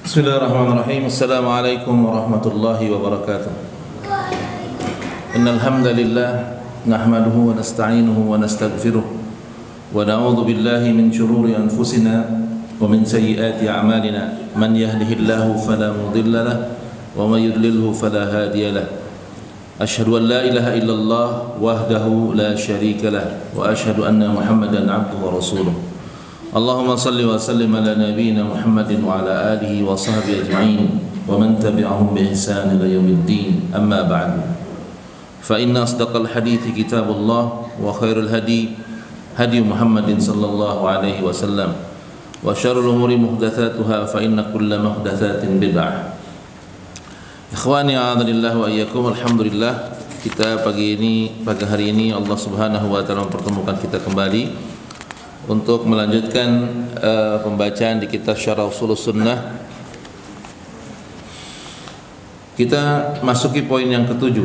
Bismillahirrahmanirrahim. Assalamualaikum warahmatullahi wabarakatuh. Innal hamdalillah nahmaduhu wa nasta'inuhu wa nastaghfiruh wa na'udzu billahi min shururi anfusina wa min sayyiati a'malina. Man yahdihillahu fala mudilla lahu wa man yudlilhu fala hadiya lahu. Asyhadu an la ilaha illallah wahdahu la syarika lahu wa asyhadu anna Muhammadan 'abduhu wa rasuluh. Allahumma salli wa sallim ala nabiyyina Muhammadin wa ala alihi wa sahbihi ajma'in wa man tabi'ahum bi ihsan ila yaumiddin. Amma ba'du. Fa inna asdaqal hadithi kitabullah wa khairul hadi hadi Muhammadin sallallahu alaihi wasallam wa syarrul umuri muhdatsatuha fa inna kulla muhdatsatin bid'ah. Ikhwani a'adzalillah wa iyyakum. Alhamdulillah, kita pagi hari ini Allah Subhanahu wa taala mempertemukan kita kembali untuk melanjutkan pembacaan di kitab Syarah Ushulus Sunnah. Kita masuki poin yang ketujuh.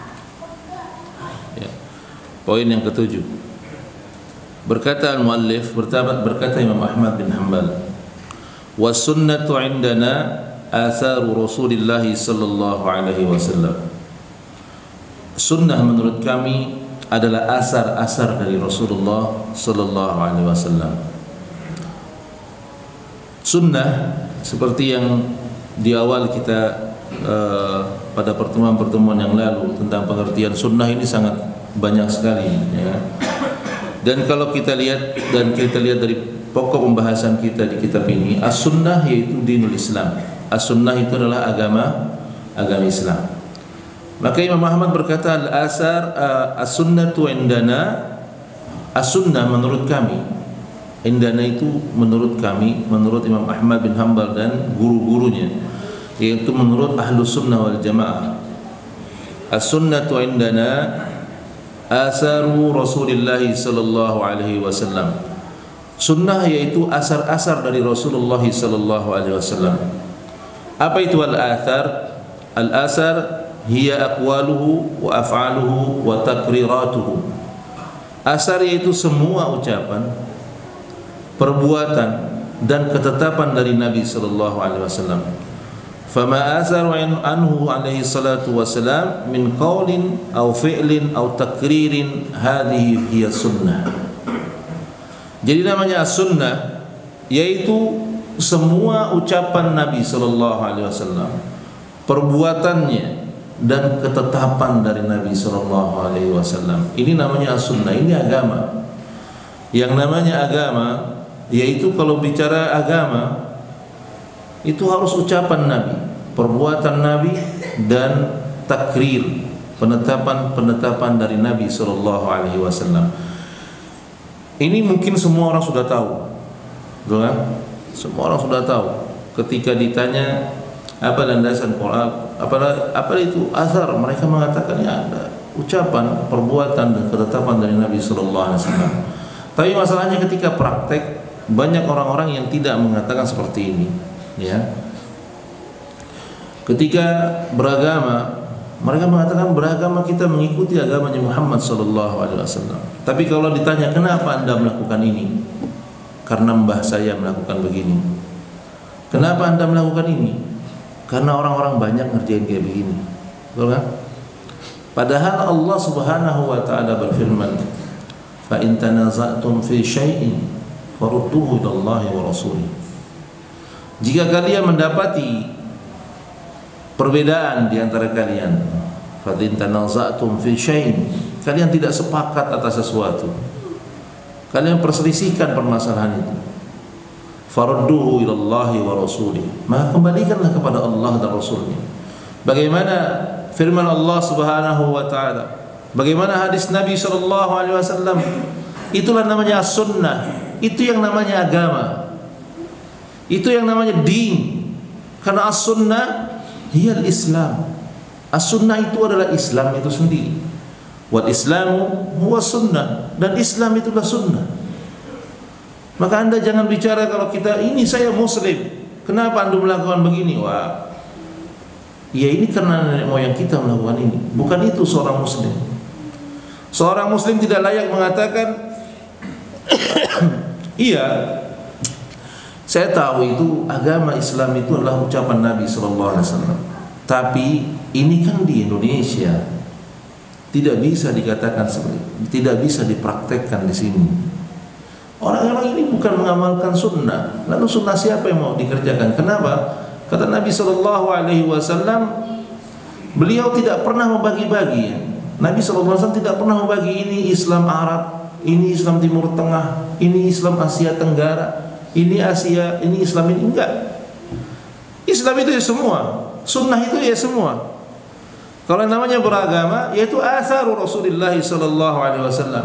Ya, poin yang ketujuh. Berkata al-muallif, berkata Imam Ahmad bin Hanbal, "Was sunnatu 'indana atharu Rasulillah sallallahu alaihi wasallam." Sunnah menurut kami adalah asar-asar dari Rasulullah sallallahu alaihi wasallam. Sunnah seperti yang di awal kita pada pertemuan-pertemuan yang lalu tentang pengertian sunnah ini sangat banyak sekali, ya. Dan kalau kita lihat dari pokok pembahasan kita di kitab ini, as-sunnah yaitu dinul Islam. As-sunnah itu adalah agama Islam. Maka Imam Ahmad berkata, al-asar as-sunnatu indana, as-sunnah menurut kami, indana itu menurut kami, menurut Imam Ahmad bin Hanbal dan guru-gurunya, yaitu menurut Ahlus Sunnah wal Jamaah. As-sunnatu indana asaru Rasulullah sallallahu alaihi wasallam. Sunnah yaitu asar-asar dari Rasulullah sallallahu alaihi wasallam. Apa itu al-athar? Al-asar hiya aqwaluhu wa af'aluhu wa taqriratuhu. Asar yaitu semua ucapan, perbuatan dan ketetapan dari Nabi sallallahu alaihi wasallam. Fama asaru anhu alaihi salatu wasalam min qaulin aw fi'lin aw taqririn, hadhihi hiya sunnah. Jadi namanya as-sunnah yaitu semua ucapan Nabi sallallahu alaihi wasallam, perbuatannya dan ketetapan dari Nabi sallallahu alaihi wasallam. Ini namanya as-sunnah, ini agama. Yang namanya agama yaitu kalau bicara agama itu harus ucapan Nabi, perbuatan Nabi dan takrir, penetapan dari Nabi sallallahu alaihi wasallam. Ini mungkin semua orang sudah tahu. Betul kan? Semua orang sudah tahu. Ketika ditanya apa landasan Quran, apa itu asar, mereka mengatakan ya ada ucapan, perbuatan dan ketetapan dari Nabi sallallahu alaihi wasallam. Tapi masalahnya ketika praktek banyak orang-orang yang tidak mengatakan seperti ini, ya. Ketika beragama, mereka mengatakan beragama kita mengikuti agamanya Muhammad sallallahu alaihi wasallam. Tapi kalau ditanya kenapa Anda melakukan ini? Karena mbah saya melakukan begini. Kenapa Anda melakukan ini? Karena orang-orang banyak ngerjain kayak begini. Betul kan? Padahal Allah Subhanahu wa taala berfirman, "Fa in tanaza'tum fi syai'in farudduhu ila Allah wa rasulih." Jika kalian mendapati perbedaan di antara kalian, fa in tanaza'tum fi syai'in, kalian tidak sepakat atas sesuatu, kalian perselisihkan permasalahan itu, farudduhu ilallahi wa rasulih, maka kembalikanlah kepada Allah dan Rasulnya. Bagaimana firman Allah Subhanahu wa taala, bagaimana hadis Nabi sallallahu alaihi wasallam, itulah namanya as-sunnah. Itu yang namanya agama, itu yang namanya din. Karena as-sunnah hiyal Islam. As-sunnah itu adalah Islam itu sendiri. Wal islamu huwa sunnah, dan Islam itulah sunnah. Maka Anda jangan bicara kalau kita ini saya muslim, kenapa Anda melakukan begini? Wah, ya ini karena nenek moyang kita melakukan ini. Bukan itu seorang muslim. Seorang muslim tidak layak mengatakan iya, Saya tahu itu agama Islam itu adalah ucapan Nabi sallallahu alaihi wasallam. Tapi ini kan di Indonesia tidak bisa dikatakan seperti itu, tidak bisa dipraktekkan di sini. Orang-orang ini bukan mengamalkan sunnah. Lalu sunnah siapa yang mau dikerjakan? Kenapa? Kata Nabi sallallahu alaihi wasallam, beliau tidak pernah membagi-bagi. Nabi sallallahu alaihi wasallam tidak pernah membagi ini Islam Arab, ini Islam Timur Tengah, ini Islam Asia Tenggara, ini Asia, ini Islam, ini enggak. Islam itu ya semua, sunnah itu ya semua. Kalau namanya beragama, yaitu atharu Rasulullah sallallahu alaihi wasallam.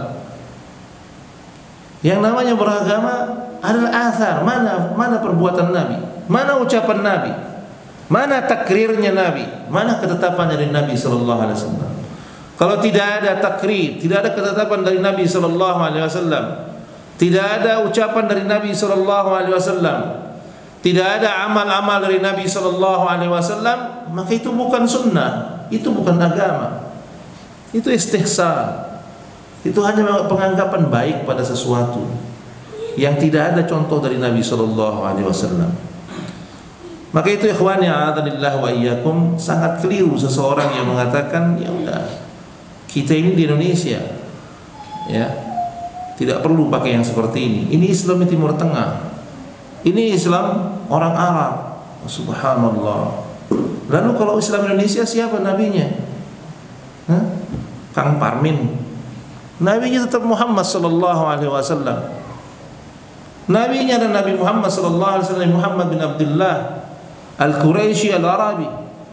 Yang namanya beragama adalah athar, mana perbuatan Nabi, mana ucapan Nabi, mana takrirnya Nabi, mana ketetapan dari Nabi sallallahu alaihi wasallam. Kalau tidak ada takrir, tidak ada ketetapan dari Nabi sallallahu alaihi wasallam, tidak ada ucapan dari Nabi sallallahu alaihi wasallam, tidak ada amal-amal dari Nabi sallallahu alaihi wasallam, maka itu bukan sunnah, itu bukan agama. Itu istihsan. Itu hanya penganggapan baik pada sesuatu yang tidak ada contoh dari Nabi sallallahu alaihi wasallam. Maka itu ikhwani a'adzanillahu wa iyyakum, sangat keliru seseorang yang mengatakan ya udah, kita ini di Indonesia ya, tidak perlu pakai yang seperti ini. Ini Islam di Timur Tengah. Ini Islam orang Arab. Subhanallah. Lalu kalau Islam Indonesia siapa nabinya? Hah? Kang Parmin. Nabinya tetap Muhammad sallallahu alaihi wasallam. Nabinya adalah Nabi Muhammad sallallahu alaihi wasallam, Muhammad bin Abdullah Al-Quraisy Al-Arabi.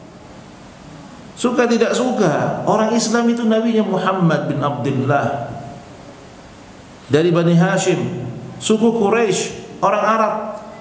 Suka tidak suka, orang Islam itu nabinya Muhammad bin Abdullah dari Bani Hashim, suku Quraisy, orang Arab.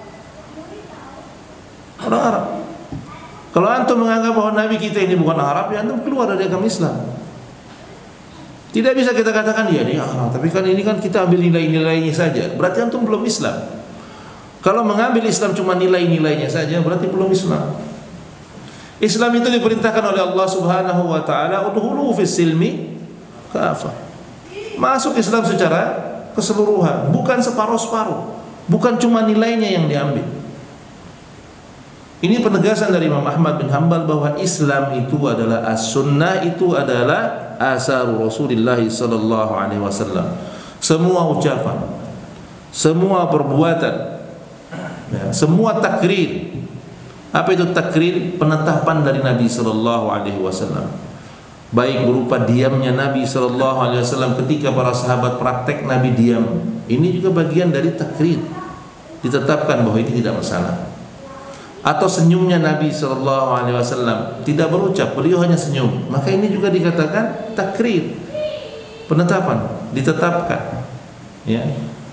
Orang Arab. Kalau antum menganggap bahwa nabi kita ini bukan Arab, ya antum keluar dari agama Islam. Tidak bisa kita katakan dia Arab, tapi kan ini kan kita ambil nilai-nilainya saja. Berarti antum belum Islam. Kalau mengambil Islam cuma nilai-nilainya saja, berarti belum Islam. Islam itu diperintahkan oleh Allah Subhanahu wa taala, udkhulu fis silmi kafah. Masuk Islam secara keseluruhan, bukan separuh-separuh, bukan cuma nilainya yang diambil. Ini penegasan dari Imam Ahmad bin Hanbal bahwa Islam itu adalah as-sunnah, itu adalah asaru Rasulullah sallallahu alaihi wasallam. Semua ucapan, semua perbuatan, ya, semua takrir. Apa itu takrir? Penetapan dari Nabi sallallahu alaihi wasallam. Baik berupa diamnya Nabi sallallahu alaihi wasallam ketika para sahabat praktek, Nabi diam. Ini juga bagian dari takrir. Ditetapkan bahwa ini tidak masalah. Atau senyumnya Nabi sallallahu alaihi wasallam, tidak berucap, beliau hanya senyum, maka ini juga dikatakan takrir, penetapan, ditetapkan, ya.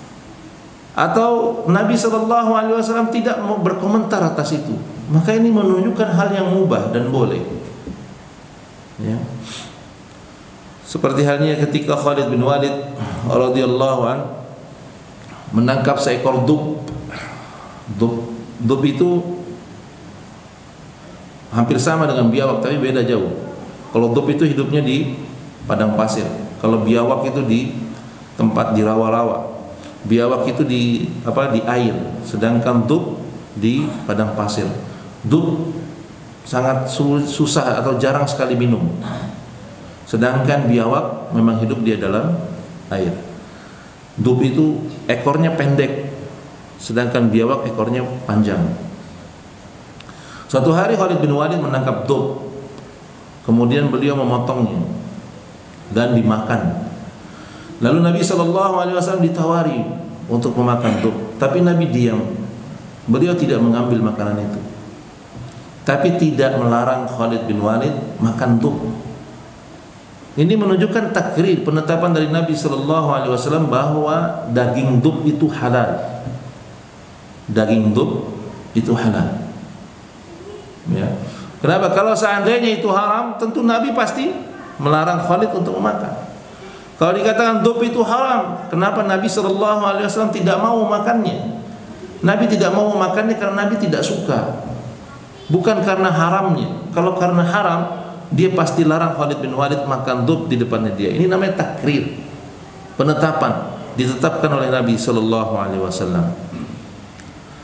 Atau Nabi sallallahu alaihi wasallam tidak mau berkomentar atas itu, maka ini menunjukkan hal yang mubah dan boleh, ya. Seperti halnya ketika Khalid bin Walid radhiyallahu an menangkap seekor dub. Dub itu hampir sama dengan biawak tapi beda jauh. Kalau dub itu hidupnya di padang pasir, kalau biawak itu di tempat di rawa-rawa. Biawak itu di air, sedangkan dub di padang pasir. Dub sangat susah atau jarang sekali minum, sedangkan biawak memang hidup dia dalam air. Dub itu ekornya pendek, sedangkan biawak ekornya panjang. Suatu hari Khalid bin Walid menangkap dub, kemudian beliau memotongnya dan dimakan. Lalu Nabi SAW ditawari untuk memakan dub, tapi Nabi diam. Beliau tidak mengambil makanan itu, tapi tidak melarang Khalid bin Walid makan dub. Ini menunjukkan takrir, penetapan dari Nabi SAW bahwa daging dub itu halal. Daging dub itu halal. Ya. Kenapa? Kalau seandainya itu haram, tentu Nabi pasti melarang Khalid untuk memakan. Kalau dikatakan dub itu haram, kenapa Nabi SAW tidak mau makannya? Nabi tidak mau memakannya karena Nabi tidak suka, bukan karena haramnya. Kalau karena haram, dia pasti larang Khalid bin Walid makan dub di depannya dia. Ini namanya takrir, penetapan, ditetapkan oleh Nabi SAW.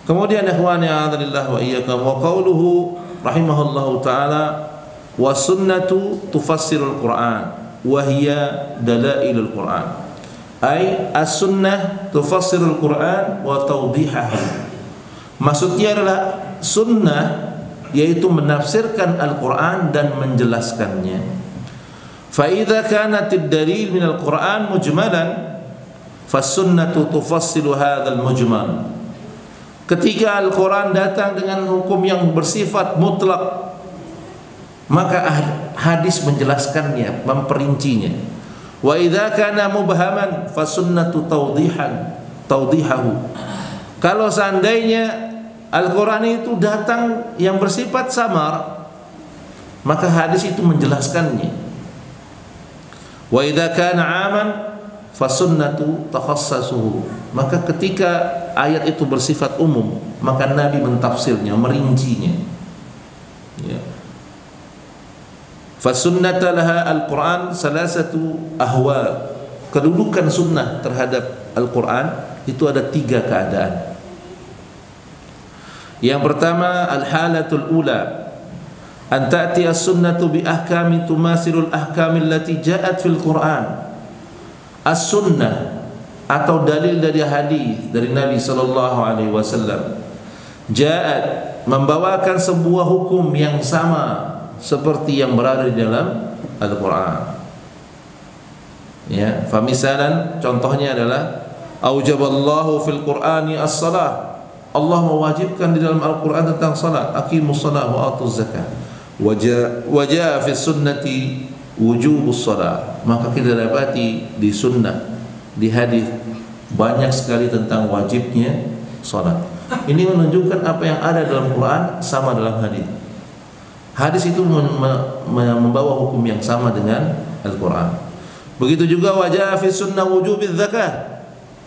Kemudian ikhwani a'adzalillah wa iyyakum wa qauluhu rahimahullahu taala wa sunnatu tufassirul Qur'an wa hiya dalailul Qur'an. Ai as-sunnah tufassirul Qur'an wa tawdihahu. Maksudnya adalah sunnah yaitu menafsirkan Al-Qur'an dan menjelaskannya. Fa idza kanat ad-dalil min al-Qur'an mujmalan fas-sunnatu tufassilu hadzal mujmal. Ketika Al-Quran datang dengan hukum yang bersifat mutlak, maka hadis menjelaskannya, memperincinya. Wa idza kana mubhaman fasunnatu tawdihahu. Kalau seandainya Al-Quran itu datang yang bersifat samar, maka hadis itu menjelaskannya. Wa idza kana 'aman fasunnatu takhassasuhu. Maka ketika ayat itu bersifat umum, maka Nabi mentafsirnya, merincinya. Ya. Fasunnata laha al-Quran salasatu ahwal. Kedudukan sunnah terhadap Al-Quran itu ada 3 keadaan. Yang pertama, al-halatul ula, an ta'ti as-sunnatu bi ahkami tumasilul ahkami allati ja'at fil Quran. As-sunnah atau dalil dari hadis dari Nabi sallallahu alaihi wasallam ja'at membawakan sebuah hukum yang sama seperti yang berada di dalam Al-Qur'an. Ya, famisalan contohnya adalah aujaballahu fil Qur'ani as-salah. Allah mewajibkan di dalam Al-Qur'an tentang salat, aqimus shalah wa atuz zakah. Wajah fi sunnati wujubus salat. Maka kita dapati di sunnah, di hadis banyak sekali tentang wajibnya salat. Ini menunjukkan apa yang ada dalam Quran sama dalam hadis. Hadis itu membawa hukum yang sama dengan Al-Quran. Begitu juga wajah fi sunnah wujubiz zakah.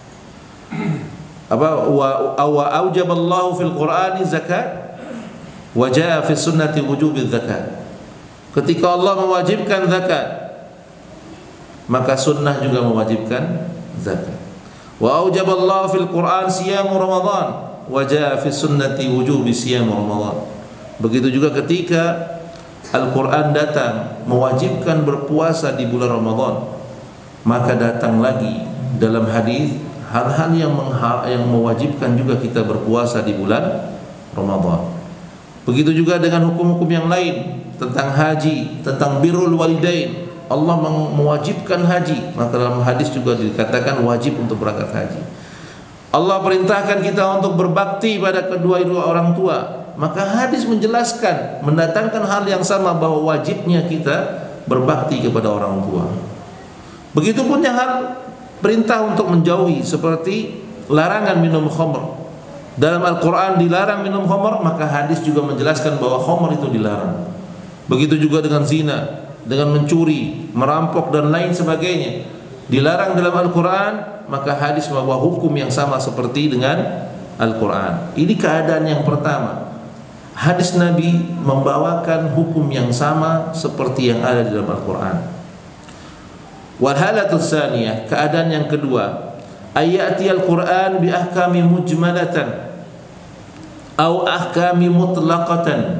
Apa wa aujaballahu fil Qur'ani zakat wajah fi sunnati wujubiz zakat. Ketika Allah mewajibkan zakat, maka sunnah juga mewajibkan zakat. Wa aujaballahu fil Qur'an siyamu Ramadan wa jaa fi sunnati wujubi siyam Ramadan. Begitu juga ketika Al-Qur'an datang mewajibkan berpuasa di bulan Ramadan, maka datang lagi dalam hadis hal-hal yang mewajibkan juga kita berpuasa di bulan Ramadan. Begitu juga dengan hukum-hukum yang lain tentang haji, tentang birrul walidain. Allah mewajibkan haji, maka dalam hadis juga dikatakan wajib untuk berangkat haji. Allah perintahkan kita untuk berbakti pada kedua orang tua, maka hadis menjelaskan, mendatangkan hal yang sama bahwa wajibnya kita berbakti kepada orang tua. Begitupun yang hal perintah untuk menjauhi seperti larangan minum khamr. Dalam Al-Quran dilarang minum khamr, maka hadis juga menjelaskan bahwa khamr itu dilarang. Begitu juga dengan zina, dengan mencuri, merampok dan lain sebagainya dilarang dalam Al-Quran, maka hadis membawa hukum yang sama seperti dengan Al-Quran. Ini keadaan yang pertama. Hadis Nabi membawakan hukum yang sama seperti yang ada di dalam Al-Quran. Wal halatus tsaniyah, keadaan yang kedua, ayati Al-Quran bi ahkami mujmalatan au ahkami mutlaqatan.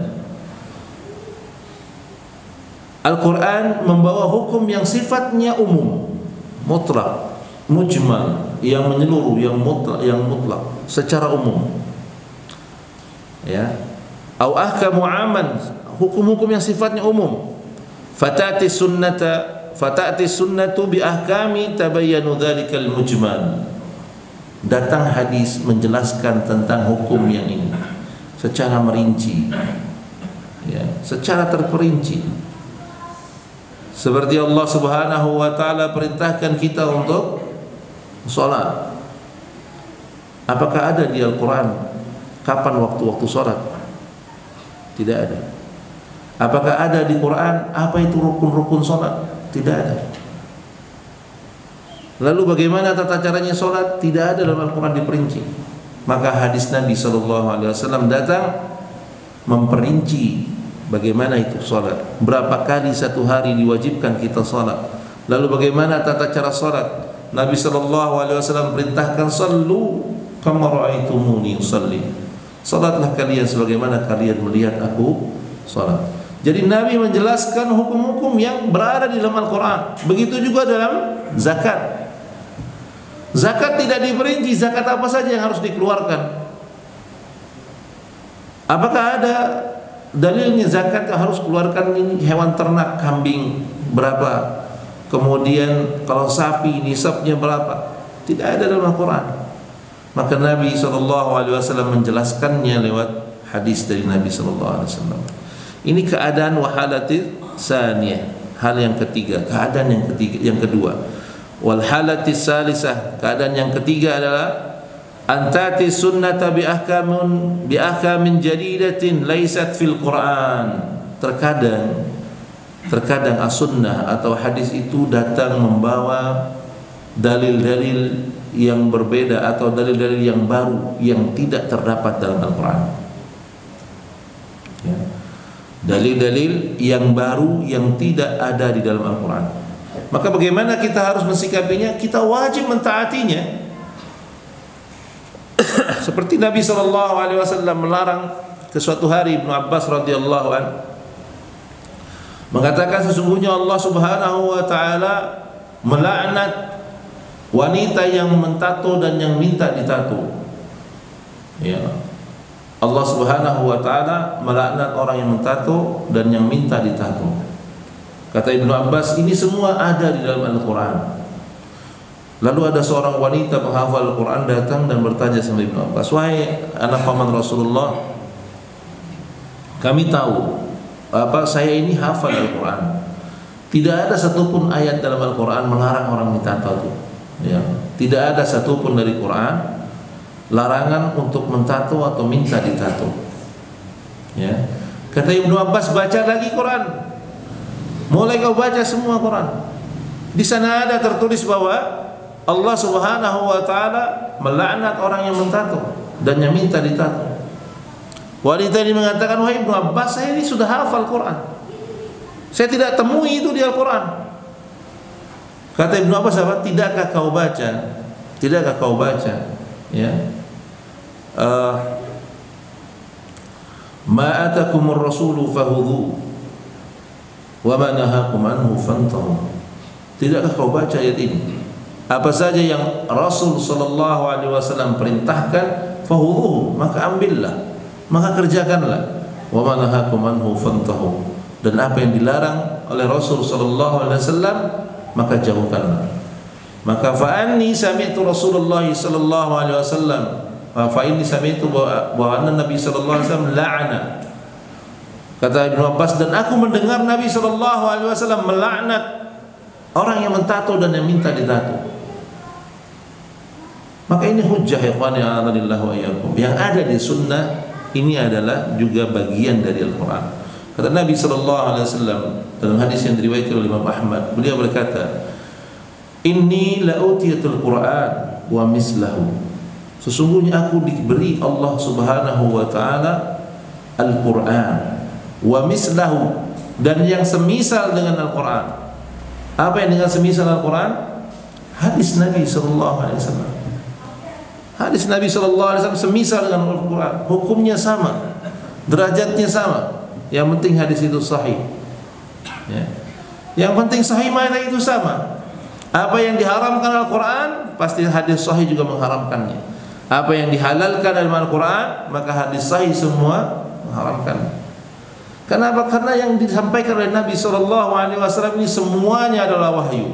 Al-Quran membawa hukum yang sifatnya umum, mutlak, mujmal, yang menyeluruh, yang mutlak secara umum. Ya. Au ahkamu aman, hukum-hukum yang sifatnya umum. Fatati sunnatu bi ahkami tabayyanu dzalikal mujmal. Datang hadis menjelaskan tentang hukum yang ini secara merinci. Ya, secara terperinci. Seperti Allah Subhanahu wa taala perintahkan kita untuk salat. Apakah ada di Al-Qur'an kapan waktu-waktu salat? Tidak ada. Apakah ada di Quran apa itu rukun-rukun salat? Tidak ada. Lalu bagaimana tata caranya salat? Tidak ada dalam Al-Qur'an diperinci. Maka hadis Nabi sallallahu alaihi wasallam datang memperinci bagaimana itu salat, berapa kali satu hari diwajibkan kita salat, lalu bagaimana tata cara salat. Nabi sallallahu alaihi wasallam perintahkan sallu kama raaitumuni usalli, Salatlah kalian sebagaimana kalian melihat aku salat. Jadi Nabi menjelaskan hukum-hukum yang berada di dalam Al-Quran. Begitu juga dalam zakat. Zakat tidak diperinci zakat apa saja yang harus dikeluarkan. Apakah ada dalilnya zakat harus keluarkan ini hewan ternak, kambing berapa, kemudian kalau sapi nisabnya berapa? Tidak ada dalam Al-Quran. Maka Nabi SAW menjelaskannya lewat hadis dari Nabi SAW. Ini keadaan wahalatil saniyah, hal yang ketiga, keadaan yang ketiga, yang kedua. Wal halatis salisah, keadaan yang ketiga adalah antati sunnata bi ahkamin jadidatin laisat fil Quran. Terkadang as-sunnah atau hadis itu datang membawa dalil-dalil yang berbeda atau dalil-dalil yang baru yang tidak terdapat dalam Al-Quran. Ya. Dalil-dalil yang baru yang tidak ada di dalam Al-Quran. Maka bagaimana kita harus mensikapinya? Kita wajib mentaatinya. Seperti Nabi SAW melarang ke suatu hari Ibnu Abbas radhiyallahu anhu mengatakan sesungguhnya Allah Subhanahu wa taala melaknat wanita yang mentato dan yang minta ditato. Ya. Allah Subhanahu wa taala melaknat orang yang mentato dan yang minta ditato. Kata Ibnu Abbas, ini semua ada di dalam Al-Quran. Lalu ada seorang wanita penghafal Al-Quran datang dan bertanya sama Ibnu Abbas, wahai anak paman Rasulullah, kami tahu saya ini hafal Al-Quran. Tidak ada satupun ayat dalam Al-Quran melarang orang ditato itu. Ya. Tidak ada satupun dari Quran larangan untuk mentato atau minta ditato. Ya. Kata Ibnu Abbas, baca lagi Quran. Mulai kau baca semua Quran. Di sana ada tertulis bahwa Allah Subhanahu wa taala melaknat orang yang mentato dan yang minta ditato. Wanita ini mengatakan, wahai Ibnu Abbas, saya ini sudah hafal Quran. Saya tidak temui itu di Al-Quran. Kata Ibnu Abbas apa? Tidakkah kau baca? Tidakkah kau baca? Ya. Ma atakumur rasulu fahudhu wa ma nahakum anhu fantahu. Tidakkah kau baca ayat ini? Apa saja yang Rasul sallallahu alaihi wasallam perintahkan, fahudhu, maka ambillah, maka kerjakanlah. Wa ma nahakum anhu fantahu. Dan apa yang dilarang oleh Rasul sallallahu alaihi wasallam, maka jauhkanlah. Maka fa anni sami'tu Rasulullah sallallahu alaihi wasallam, fa inni sami'tu bahwa Nabi sallallahu alaihi wasallam la'ana. Kata Ibnu Abbas, dan aku mendengar Nabi sallallahu alaihi wasallam melaknat orang yang mentato dan yang minta ditato. Maka ini hujjah ya ikhwani a'adhanillahu wa iyyakum. Yang ada di sunnah ini adalah juga bagian dari Al-Quran. Kata Nabi sallallahu alaihi wasallam dalam hadis yang diriwayatkan oleh Imam Ahmad, beliau berkata, inni la'utiyatul Quran wa mislahu. Sesungguhnya aku diberi Allah Subhanahu wa taala Al-Quran wa mislahu, dan yang semisal dengan Al-Quran. Apa yang dengan semisal Al-Quran? Hadis Nabi sallallahu alaihi wasallam. Hadis Nabi sallallahu alaihi wasallam semisal dengan Al-Quran, hukumnya sama, derajatnya sama. Yang penting hadis itu sahih. Ya. Yang penting sahih mana itu sama. Apa yang diharamkan Al-Quran, pasti hadis sahih juga mengharamkannya. Apa yang dihalalkan dalam Al-Quran, maka hadis sahih semua mengharamkan. Kenapa? Karena yang disampaikan oleh Nabi SAW ini semuanya adalah wahyu.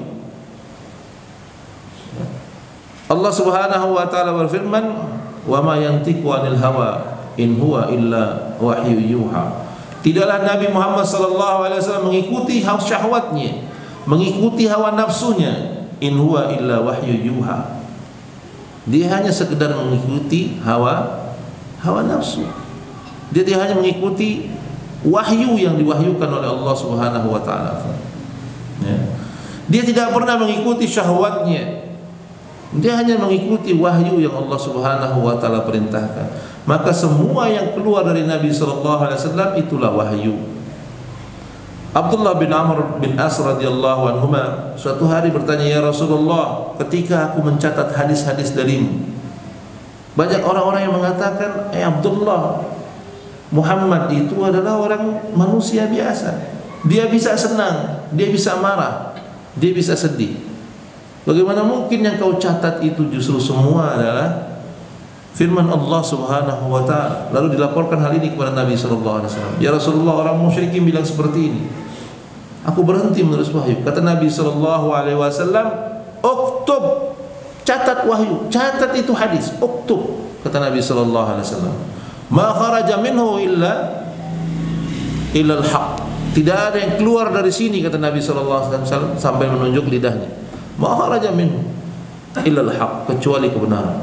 Allah Subhanahu wa taala berfirman, "Wa ma yantiqu 'anil hawa in huwa illa wahyu yuha." Tidaklah Nabi Muhammad SAW mengikuti hawa syahwatnya, mengikuti hawa nafsunya. In huwa illa wahyu yuha. Dia hanya sekedar mengikuti hawa nafsu. Dia hanya mengikuti wahyu yang diwahyukan oleh Allah Subhanahu wa taala. Ya. Dia tidak pernah mengikuti syahwatnya. Dia hanya mengikuti wahyu yang Allah Subhanahu wa taala perintahkan. Maka semua yang keluar dari Nabi sallallahu alaihi wasallam itulah wahyu. Abdullah bin Amr bin As radhiyallahu anhuma suatu hari bertanya, ya Rasulullah, ketika aku mencatat hadis-hadis darimu, Banyak orang-orang yang mengatakan, Abdullah, Muhammad itu adalah orang manusia biasa. Dia bisa senang, dia bisa marah, dia bisa sedih. Bagaimana mungkin yang kau catat itu justru semua adalah firman Allah Subhanahu wa taala? Lalu dilaporkan hal ini kepada Nabi sallallahu alaihi wasallam. Ya Rasulullah, orang musyrikin bilang seperti ini. Aku berhenti menulis wahyu. Kata Nabi sallallahu alaihi wasallam, "Uktub." Catat wahyu, catat itu hadis, uktub, kata Nabi sallallahu alaihi wasallam. Ma kharaja minhu illa al-haq. Tidak ada yang keluar dari sini, kata Nabi sallallahu alaihi wasallam sampai menunjuk lidahnya. Ma kharaja minhu illa al-haq, kecuali kebenaran.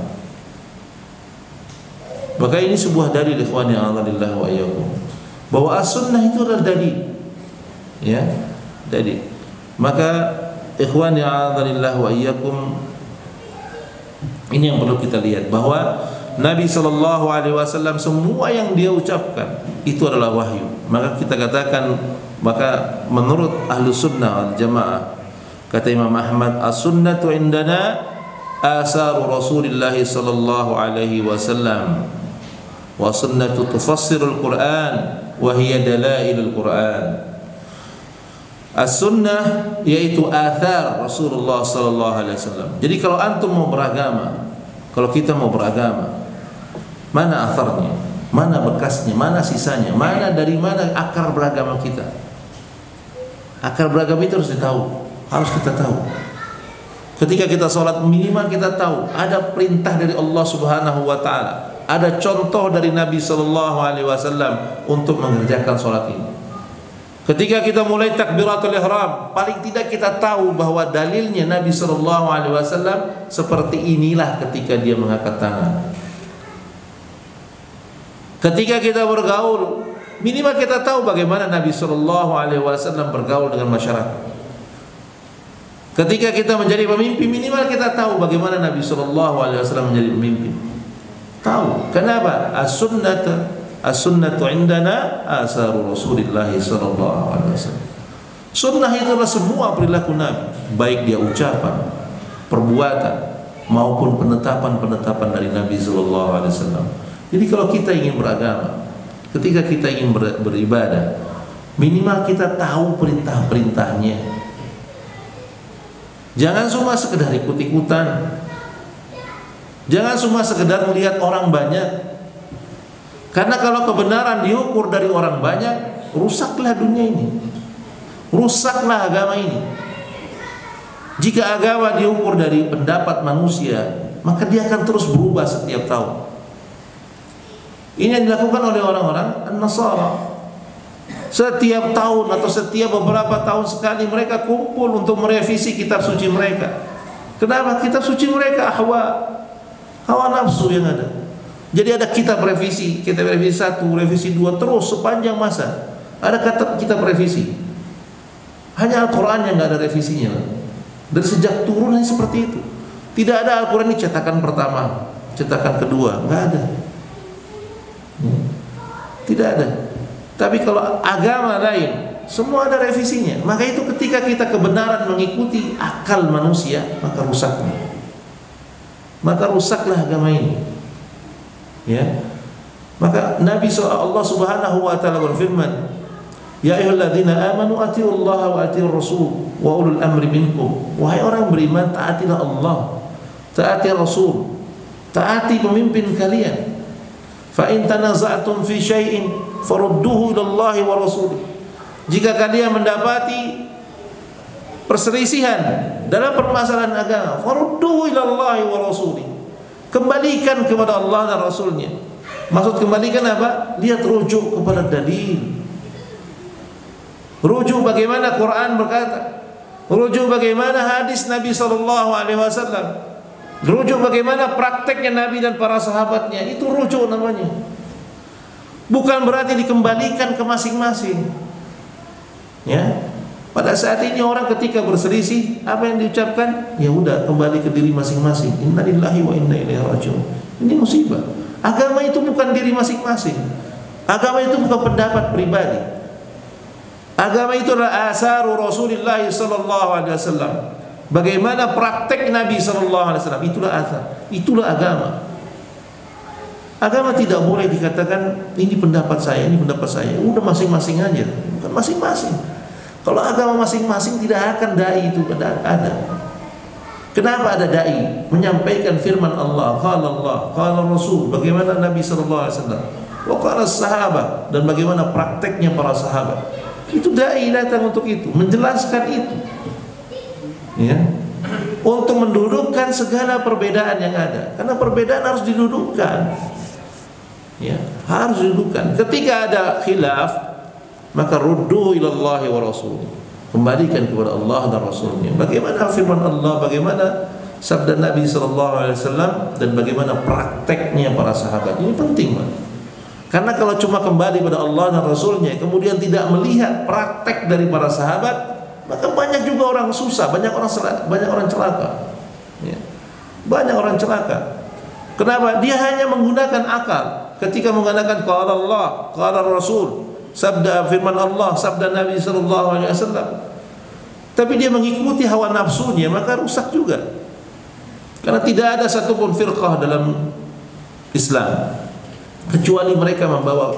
Maka ini sebuah dalil, ikhwani a'adhalillah wa iyyakum, bahwa as-sunnah itu adalah dalil. Ya, dalil. Maka ikhwani a'adhalillah wa iyyakum, ini yang perlu kita lihat, bahwa Nabi sallallahu alaihi wasallam semua yang dia ucapkan itu adalah wahyu. Maka kita katakan, maka menurut ahlu sunnah wal jamaah, kata Imam Ahmad, as-sunnatu indana asaru Rasulillah sallallahu alaihi wasallam, wa sunnatu tufassirul Quran wa hiya dalailul Quran. As-sunnah yaitu athar Rasulullah sallallahu alaihi wasallam. Jadi kalau antum mau beragama, kalau kita mau beragama, mana atharnya? Mana bekasnya? Mana sisanya? Mana, dari mana akar beragama kita? Akar beragama itu harus ditahu, harus kita tahu. Ketika kita sholat, minimal kita tahu ada perintah dari Allah Subhanahu wa taala, ada contoh dari Nabi sallallahu alaihi wasallam untuk mengerjakan sholat ini. Ketika kita mulai takbiratul ihram, paling tidak kita tahu bahwa dalilnya Nabi sallallahu alaihi wasallam seperti inilah ketika dia mengangkat tangan. Ketika kita bergaul, minimal kita tahu bagaimana Nabi sallallahu alaihi wasallam bergaul dengan masyarakat. Ketika kita menjadi pemimpin, minimal kita tahu bagaimana Nabi sallallahu alaihi wasallam menjadi pemimpin. Tahu. Kenapa? As-sunnatu indana asaru Rasulillah sallallahu alaihi wasallam. Sunnah itu adalah semua perilaku Nabi, baik dia ucapan, perbuatan maupun penetapan-penetapan dari Nabi sallallahu alaihi wasallam. Jadi kalau kita ingin beragama, ketika kita ingin beribadah, minimal kita tahu perintah-perintahnya. Jangan cuma sekedar ikut-ikutan. Jangan cuma sekedar melihat orang banyak. Karena kalau kebenaran diukur dari orang banyak, rusaklah dunia ini, rusaklah agama ini. Jika agama diukur dari pendapat manusia, maka dia akan terus berubah setiap tahun. Ini yang dilakukan oleh orang-orang An-Nasara. Setiap tahun atau setiap beberapa tahun sekali mereka kumpul untuk merevisi kitab suci mereka. Kenapa? Kitab suci mereka hawa nafsu yang ada. Jadi ada kitab revisi 1, revisi 2, terus sepanjang masa ada kitab revisi. Hanya Al-Quran yang nggak ada revisinya. Dan sejak turun hanya seperti itu. Tidak ada Al-Quran ini cetakan pertama, cetakan kedua, nggak ada. Tidak ada. Tapi kalau agama lain, semua ada revisinya. Maka itu ketika kita kebenaran mengikuti akal manusia, maka rusaklah. Maka rusaklah agama ini. Ya, maka Nabi Allah Subhanahu wa taala berfirman, ya ayyuhalladzina amanu atiullaha wa atiur rasul wa ulul amri minkum. Wahai orang beriman, taatilah Allah, taati Rasul, taati pemimpin kalian. Fa in tanaza'tum fi syai'in farudduhu ilallahi wa rasul. Jika kalian mendapati perselisihan dalam permasalahan agama, farudduhu ilallahi wa rasul. Kembalikan kepada Allah dan Rasulnya. Maksud kembalikan apa? Lihat, rujuk kepada dalil. Rujuk bagaimana Quran berkata. Rujuk bagaimana hadis Nabi SAW. Rujuk bagaimana prakteknya Nabi dan para sahabatnya. Itu rujuk namanya. Bukan berarti dikembalikan ke masing-masing. Ya. Pada saat ini orang ketika berselisih, apa yang diucapkan? Ya udah, kembali ke diri masing-masing. Innalillahi wa inna ilaihi raji'un. Ini musibah. Agama itu bukan diri masing-masing. Agama itu bukan pendapat pribadi. Agama itu adalah asaru Rasulullah sallallahu alaihi wasallam. Bagaimana praktek Nabi sallallahu alaihi wasallam, itulah asar. Itulah agama. Agama tidak boleh dikatakan ini pendapat saya, ini pendapat saya. Udah masing-masing aja, bukan masing-masing. Kalau agama masing-masing tidak akan dai itu ada. Kenapa ada dai menyampaikan firman Allah, qala Rasul, bagaimana Nabi sallallahu alaihi wasallam, wa qala sahabat, dan bagaimana prakteknya para sahabat. Itu dai datang untuk itu, menjelaskan itu. Ya. Untuk mendudukkan segala perbedaan yang ada. Karena perbedaan harus didudukkan. Ya, harus didudukkan. Ketika ada khilaf, maka ruddu ilallahi wa rasul. Kembalikan kepada Allah dan Rasulnya. Bagaimana firman Allah, bagaimana sabda Nabi sallallahu alaihi wasallam, dan bagaimana prakteknya para sahabat. Ini penting, Pak. Karena kalau cuma kembali pada Allah dan Rasulnya, kemudian tidak melihat praktek dari para sahabat, maka banyak juga orang susah, banyak orang celaka. Ya. Banyak orang celaka. Kenapa? Dia hanya menggunakan akal ketika menggunakan qala Allah, qala Rasul, sabda firman Allah, sabda Nabi sallallahu alaihi wasallam. Tapi dia mengikuti hawa nafsunya, maka rusak juga. Karena tidak ada satupun firqah dalam Islam kecuali mereka membawa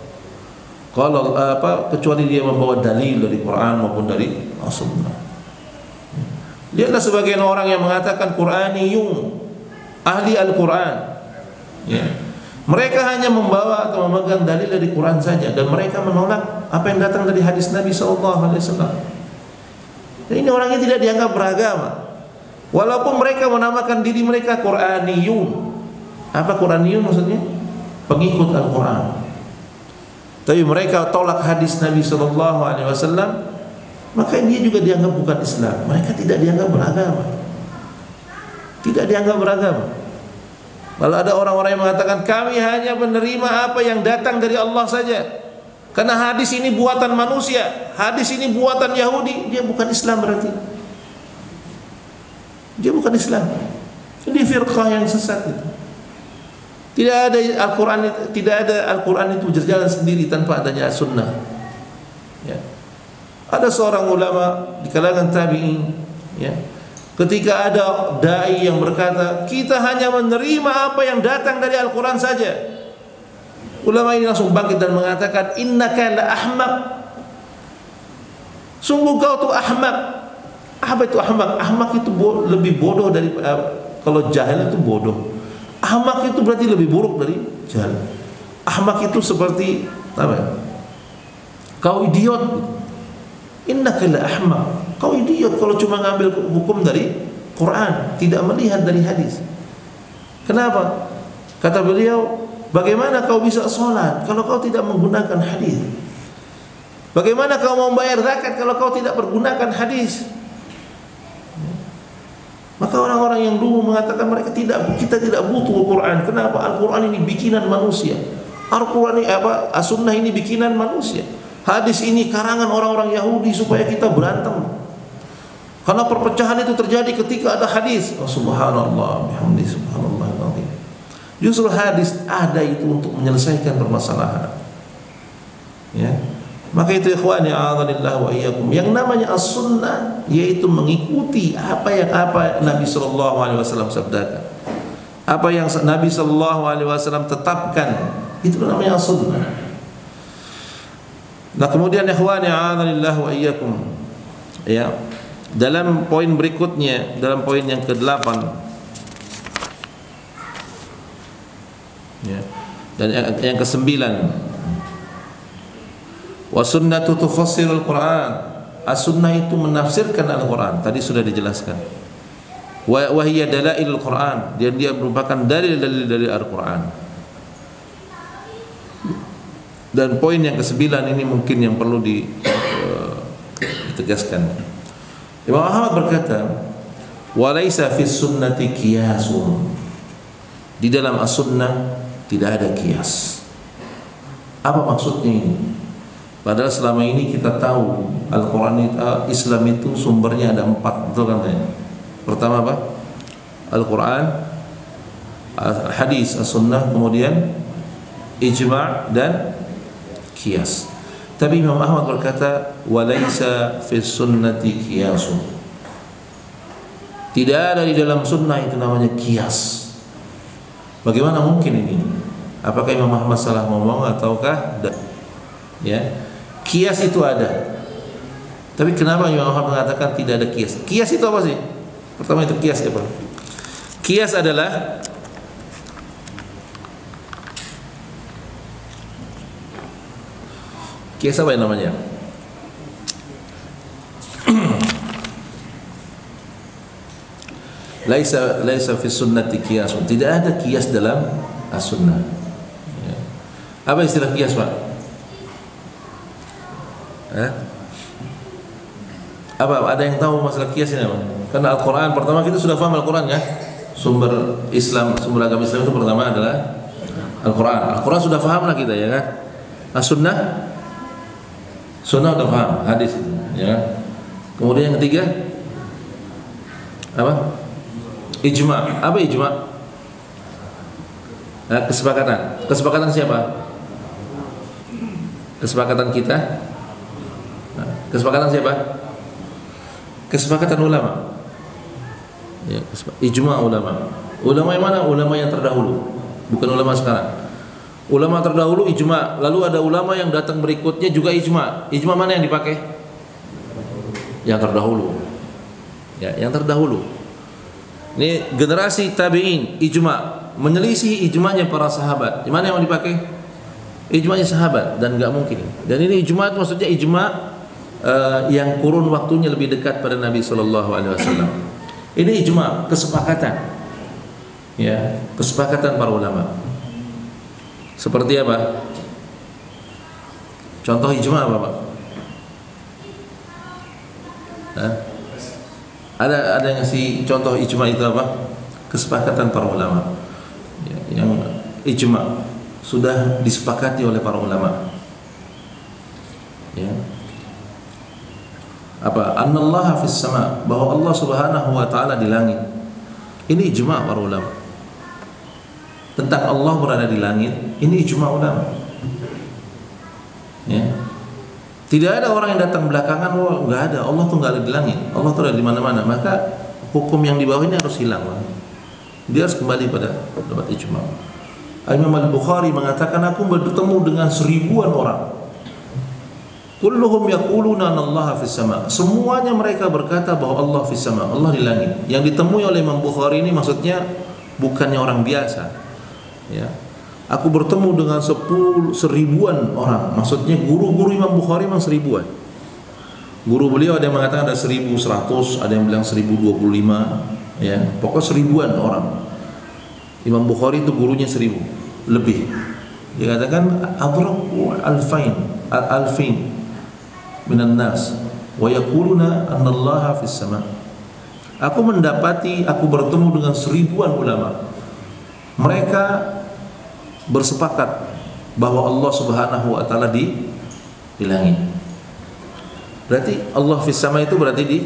kecuali dia membawa dalil dari Quran maupun dari As-Sunnah. Lihatlah sebagian orang yang mengatakan Quraniyun, ahli Al-Quran. Ya. Mereka hanya membawa atau memegang dalil dari Quran saja, dan mereka menolak apa yang datang dari hadis Nabi SAW. Dan ini orangnya tidak dianggap beragama, walaupun mereka menamakan diri mereka Quraniyun. Apa Quraniyun maksudnya? Pengikut Al-Quran. Tapi mereka tolak hadis Nabi SAW, maka dia juga dianggap bukan Islam. Mereka tidak dianggap beragama. Tidak dianggap beragama. Kalau ada orang-orang yang mengatakan kami hanya menerima apa yang datang dari Allah saja, karena hadis ini buatan manusia, hadis ini buatan Yahudi, dia bukan Islam berarti. Dia bukan Islam. Ini firqah yang sesat itu. Tidak ada Al-Quran itu berjalan sendiri tanpa adanya sunnah. Ya. Ada seorang ulama di kalangan tabi'in, ya, ketika ada dai yang berkata kita hanya menerima apa yang datang dari Al-Quran saja, ulama ini langsung bangkit dan mengatakan innaka la ahmaq, sungguh kau tu ahmaq. Apa itu ahmaq? Ahmaq itu lebih bodoh dari kalau jahil itu bodoh. Ahmaq itu berarti lebih buruk dari jahil. Ahmaq itu seperti apa? Kau idiot. Innaka la ahmaq. Kau idiot kalau cuma ngambil hukum dari Quran, tidak melihat dari hadis. Kenapa? Kata beliau, bagaimana kau bisa sholat kalau kau tidak menggunakan hadis? Bagaimana kau mau membayar zakat kalau kau tidak menggunakan hadis? Maka orang-orang yang dulu mengatakan kita tidak butuh Al-Quran. Kenapa? Al-Quran ini bikinan manusia. Al-Quran ini As-Sunnah ini bikinan manusia. Hadis ini karangan orang-orang Yahudi supaya kita berantem. Karena perpecahan itu terjadi ketika ada hadis. Oh, subhanallah, bihamdi subhanallah. Justru hadis ada itu untuk menyelesaikan permasalahan. Ya. Maka itu ikhwani a'adzalillah wa iyyakum, yang namanya as-sunnah yaitu mengikuti apa yang Nabi sallallahu alaihi wasallam sabdakan. Apa yang Nabi sallallahu alaihi wasallam tetapkan, itu namanya as-sunnah. Nah, kemudian ikhwani a'adzalillah wa iyyakum, ya, dalam poin berikutnya, dalam poin yang ke-8, ya, dan yang ke-9, wa sunnatu tufassirul Quran. As-sunnah itu menafsirkan Al-Quran. Tadi sudah dijelaskan. Wa hiya dalailul Quran. Dia merupakan dalil-dalil dari Al-Quran. Dan poin yang ke-9 ini mungkin yang perlu ditegaskan. Imam Ahmad berkata, wa laisa fis sunnati qiyasun. Di dalam as-sunnah tidak ada qiyas. Apa maksudnya ini? Padahal selama ini kita tahu Al-Quran Islam itu sumbernya ada 4, betul kan? Pertama apa? Al-Quran, hadis, as-sunnah, kemudian ijma' dan qiyas. Tapi Imam Ahmad berkata walaysa fis sunnati qiyasun. Tidak ada di dalam sunnah itu namanya qiyas. Bagaimana mungkin ini? Apakah Imam Ahmad salah ngomong ataukah ya? Kias itu ada. Tapi kenapa Imam Ahmad mengatakan tidak ada kias? Kias itu apa sih? Pertama itu kias apa? Kias adalah kias apa yang namanya? Laisa fi sunnati qiyas. Tidak ada kias dalam as-sunnah. Ya. Apa istilah kias, Pak? Apa ada yang tahu masalah kias ini, Pak? Karena Al-Qur'an pertama kita sudah paham Al-Qur'an ya. Sumber Islam, sumber agama Islam itu pertama adalah Al-Qur'an. Al-Qur'an sudah paham lah kita ya kan? As-sunnah sunnah sudah paham, hadis itu ya kan? Kemudian yang ketiga apa? Ijma'. Apa ijma'? Kesepakatan. Kesepakatan siapa? Kesepakatan kita. Kesepakatan siapa? Kesepakatan ulama. Ya, ijma' ulama. Ulama yang mana? Ulama yang terdahulu, bukan ulama sekarang. Ulama terdahulu ijma', lalu ada ulama yang datang berikutnya juga ijma'. Ijma' mana yang dipakai? Yang terdahulu. Ya, yang terdahulu. Ini generasi tabi'in ijma' menyelisih ijma'nya para sahabat. Gimana yang mau dipakai? Ijma'nya sahabat dan enggak mungkin. Dan ini ijma' maksudnya ijma' yang kurun waktunya lebih dekat pada Nabi sallallahu alaihi wasallam. Ini ijma', kesepakatan. Ya, kesepakatan para ulama. Seperti apa? Contoh ijma' apa, Pak? Ada yang ngasih contoh ijma' itu apa? Kesepakatan para ulama ya, yang ijma' sudah disepakati oleh para ulama ya. Apa? Annallaha fis sama', bahwa Allah subhanahu wa ta'ala di langit. Ini ijma' para ulama. Tentang Allah berada di langit, ini ijma' ulama ya. Tidak ada orang yang datang belakangan, oh enggak ada, Allah tuh enggak ada di langit, Allah tuh ada di mana-mana. Maka hukum yang di bawah ini harus hilang. Dia harus kembali pada pendapat ijma'. Imam Al-Bukhari mengatakan, aku bertemu dengan 1000-an orang. Kulluhum yaquluna anallaha fis sama'. Semuanya mereka berkata bahwa Allah fis sama', Allah di langit. Yang ditemui oleh Imam Bukhari ini maksudnya bukannya orang biasa. Ya. Aku bertemu dengan 1000-an orang. Maksudnya guru-guru Imam Bukhari memang 1000-an. Guru beliau ada yang mengatakan ada 1100, ada yang bilang 1025, ya. Pokoknya 1000-an orang. Imam Bukhari itu gurunya 1000 lebih. Dia katakan adraku alfain minan nas wa yaquluna annallaha fis sama'. Aku bertemu dengan 1000-an ulama. Mereka bersepakat bahwa Allah subhanahu wa ta'ala di langit. Berarti Allah fis sama itu berarti di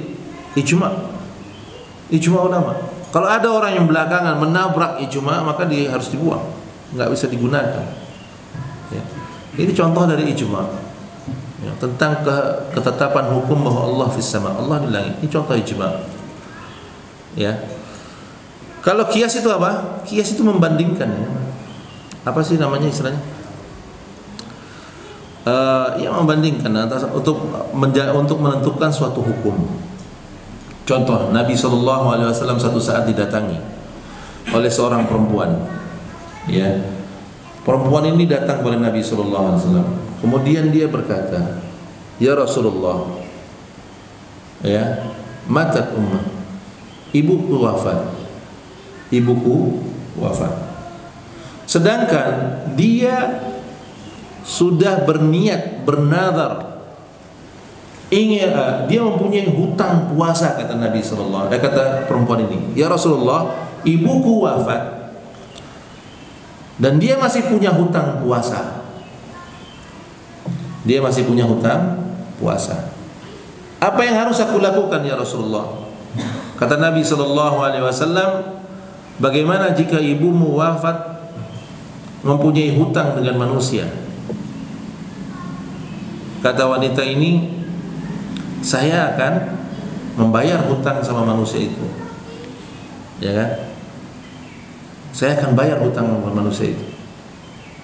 ijma' ulama. Kalau ada orang yang belakangan menabrak ijma', maka dia harus dibuang, nggak bisa digunakan ya. Ini contoh dari ijma' ya, tentang ketetapan hukum bahwa Allah fis sama', Allah di langit. Ini contoh ijma' ya. Kalau kias itu apa? Kias itu membandingkan ya. Apa sih namanya istilahnya? Ya membandingkan untuk menentukan suatu hukum. Contoh, Nabi SAW satu saat didatangi oleh seorang perempuan. Ya, perempuan ini datang kepada Nabi SAW. Kemudian dia berkata, Ya Rasulullah, ya, matat ummah, ibuku wafat. Sedangkan dia sudah bernadar, dia mempunyai hutang puasa, kata Nabi sallallahu alaihi wasallam. Kata perempuan ini, ya Rasulullah, ibuku wafat dan dia masih punya hutang puasa. Dia masih punya hutang puasa. Apa yang harus aku lakukan ya Rasulullah? Kata Nabi sallallahu alaihi wasallam, bagaimana jika ibumu wafat mempunyai hutang dengan manusia? Kata wanita ini, saya akan membayar hutang sama manusia itu, ya kan? Saya akan bayar hutang sama manusia itu.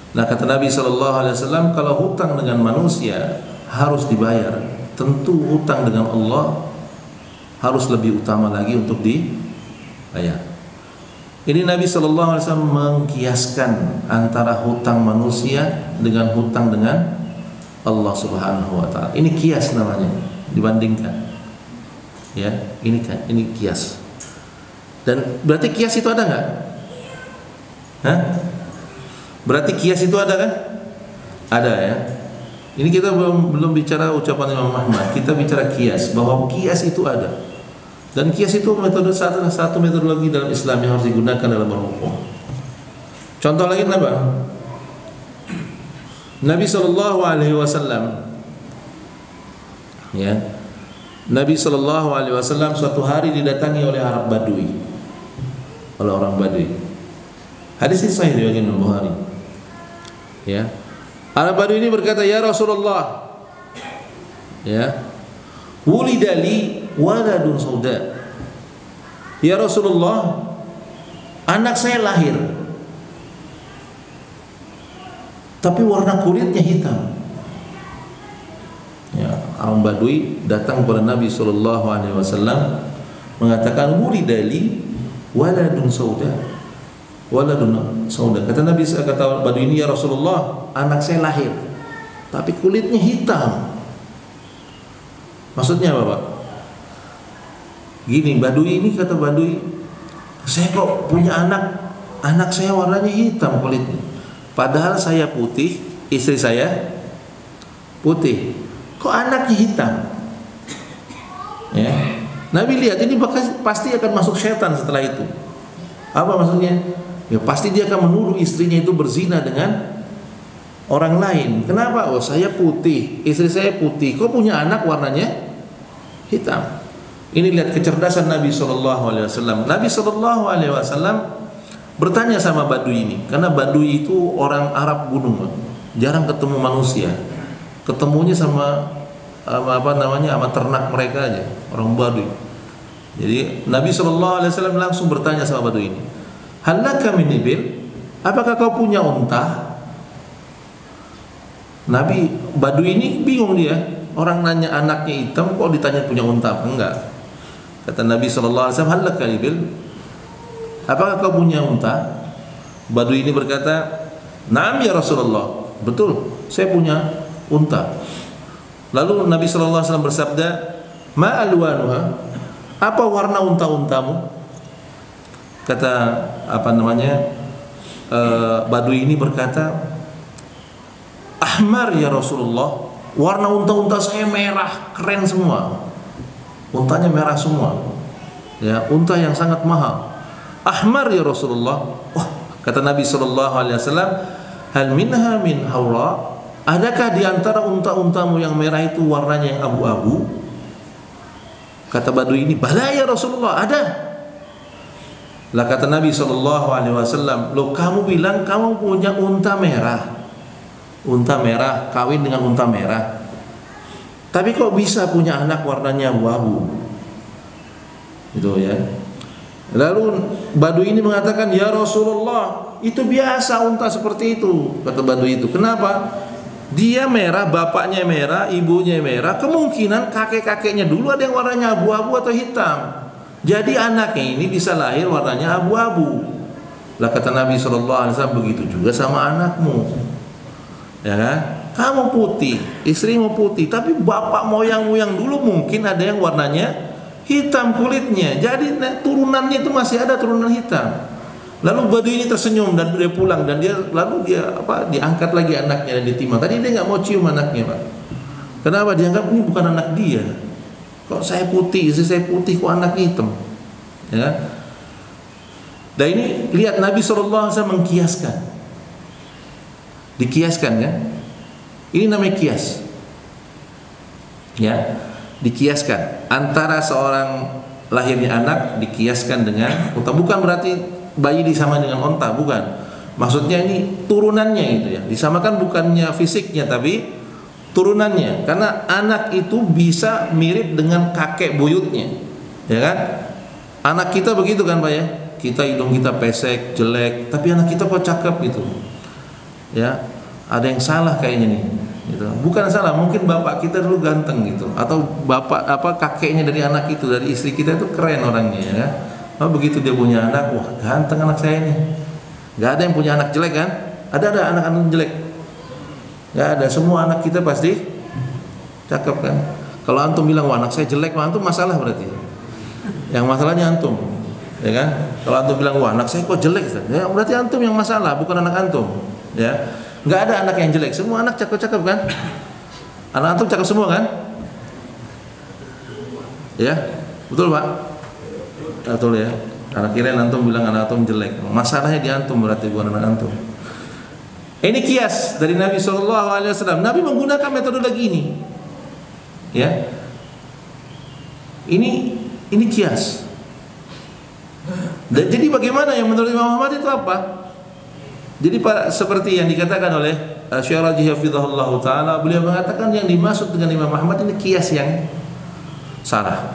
Nah kata Nabi SAW, kalau hutang dengan manusia harus dibayar, tentu hutang dengan Allah harus lebih utama lagi untuk dibayar. Ini Nabi SAW mengkiaskan antara hutang manusia dengan hutang dengan Allah Subhanahu wa Ta'ala. Ini kias namanya, dibandingkan. Ya, ini kias. Dan berarti kias itu ada nggak? Hah? Berarti kias itu ada kan? Ada ya. Ini kita belum bicara ucapan Imam Ahmad. Kita bicara kias, bahwa kias itu ada. Dan kias itu metode satu metodologi dalam Islam yang harus digunakan dalam berhukum. Contoh lagi apa? Nabi SAW, ya, Nabi SAW suatu hari didatangi oleh Arab Badui, oleh orang Badui. Hadis ini sahih riwayat Imam Bukhari. Ya, Arab Badui ini berkata, ya Rasulullah, ya, wulidali waladun sauda. Ya Rasulullah, anak saya lahir, tapi warna kulitnya hitam. Ya, orang Badui datang kepada Nabi SAW mengatakan, wulidali waladun sauda. Waladun sauda. Kata Nabi, kata Badui ini, ya Rasulullah, anak saya lahir, tapi kulitnya hitam. Maksudnya apa, Pak? Gini, Badui ini, kata Badui, saya kok punya anak saya warnanya hitam kulitnya, padahal saya putih, istri saya putih, kok anaknya hitam? Ya, Nabi lihat ini pasti akan masuk setan setelah itu. Apa maksudnya? Ya pasti dia akan menuduh istrinya itu berzina dengan orang lain. Kenapa? Oh, saya putih, istri saya putih, kok punya anak warnanya hitam? Ini lihat kecerdasan Nabi SAW. Nabi SAW bertanya sama Badui ini, karena Badui itu orang Arab gunung, jarang ketemu manusia, ketemunya sama sama ternak mereka aja, orang Badui. Jadi Nabi SAW langsung bertanya sama Badui ini, halaka min ibil, apakah kau punya unta? Badui ini bingung dia, orang nanya anaknya hitam, kok ditanya punya unta apa enggak? Kata Nabi SAW, halaka ibil, apakah kau punya unta? Badui ini berkata, na'am ya Rasulullah, betul, saya punya unta. Lalu Nabi SAW bersabda, ma alwanuha, apa warna unta-untamu? Kata Badui ini berkata, ahmar ya Rasulullah, warna unta-unta saya merah, keren semua, untanya merah semua, ya, unta yang sangat mahal. Ahmar ya Rasulullah. Wah, kata Nabi SAW, hal minha min haura, adakah di antara unta-untamu yang merah itu warnanya yang abu-abu? Kata Badui ini, bala ya Rasulullah, ada. Lah kata Nabi SAW, loh kamu bilang kamu punya unta merah, kawin dengan unta merah, tapi kok bisa punya anak warnanya abu-abu? Itu ya. Lalu Badui ini mengatakan, ya Rasulullah, itu biasa unta seperti itu. Kata Badui itu, kenapa? Dia merah, bapaknya merah, ibunya merah, kemungkinan kakek-kakeknya dulu ada yang warnanya abu-abu atau hitam. Jadi anaknya ini bisa lahir warnanya abu-abu. Lah kata Nabi SAW, begitu juga sama anakmu, ya kan? Kamu putih, istrimu putih, tapi bapak moyangmu yang dulu mungkin ada yang warnanya hitam kulitnya. Jadi turunannya itu masih ada turunan hitam. Lalu Badui ini tersenyum dan dia pulang, dan diangkat lagi anaknya dan ditimang. Tadi dia nggak mau cium anaknya, Pak. Kenapa? Dianggap ini bukan anak dia. Kok saya putih, istri saya putih, kok anak hitam? Ya. Dan ini lihat Nabi SAW mengkiaskan, dikiaskan kan? Ini namanya kias. Ya, dikiaskan antara seorang lahirnya anak dikiaskan dengan unta. Bukan berarti bayi disama dengan unta, bukan. Maksudnya ini turunannya itu ya. Disamakan bukannya fisiknya tapi turunannya. Karena anak itu bisa mirip dengan kakek buyutnya. Ya kan? Anak kita begitu kan, Pak ya? Kita hidung kita pesek, jelek, tapi anak kita kok cakep gitu. ya ada yang salah kayaknya nih gitu. Bukan salah, mungkin bapak kita dulu ganteng gitu, atau bapak kakeknya dari anak itu, dari istri kita itu keren orangnya ya. Oh, begitu dia punya anak, wah ganteng anak saya ini. Gak ada yang punya anak jelek kan? Ada anak-anak jelek? Gak ada, semua anak kita pasti cakep kan? Kalau antum bilang wah anak saya jelek, wah antum masalah berarti. Yang masalahnya antum, ya kan? Kalau antum bilang wah anak saya kok jelek, ya berarti antum yang masalah, bukan anak antum, ya. Nggak ada anak yang jelek, semua anak cakep-cakep kan? Anak antum cakep semua kan? Ya, betul Pak? Betul ya. Anak kirain antum bilang anak antum jelek, masalahnya di antum berarti, bukan anak antum. Ini kias dari Nabi SAW. Nabi menggunakan metodologi ini, ya. Ini kias. Dan jadi bagaimana yang menurut Imam Ahmad itu apa? Jadi seperti yang dikatakan oleh Syekh Raji hafizahullah taala, beliau mengatakan yang dimaksud dengan Imam Ahmad ini kias yang salah.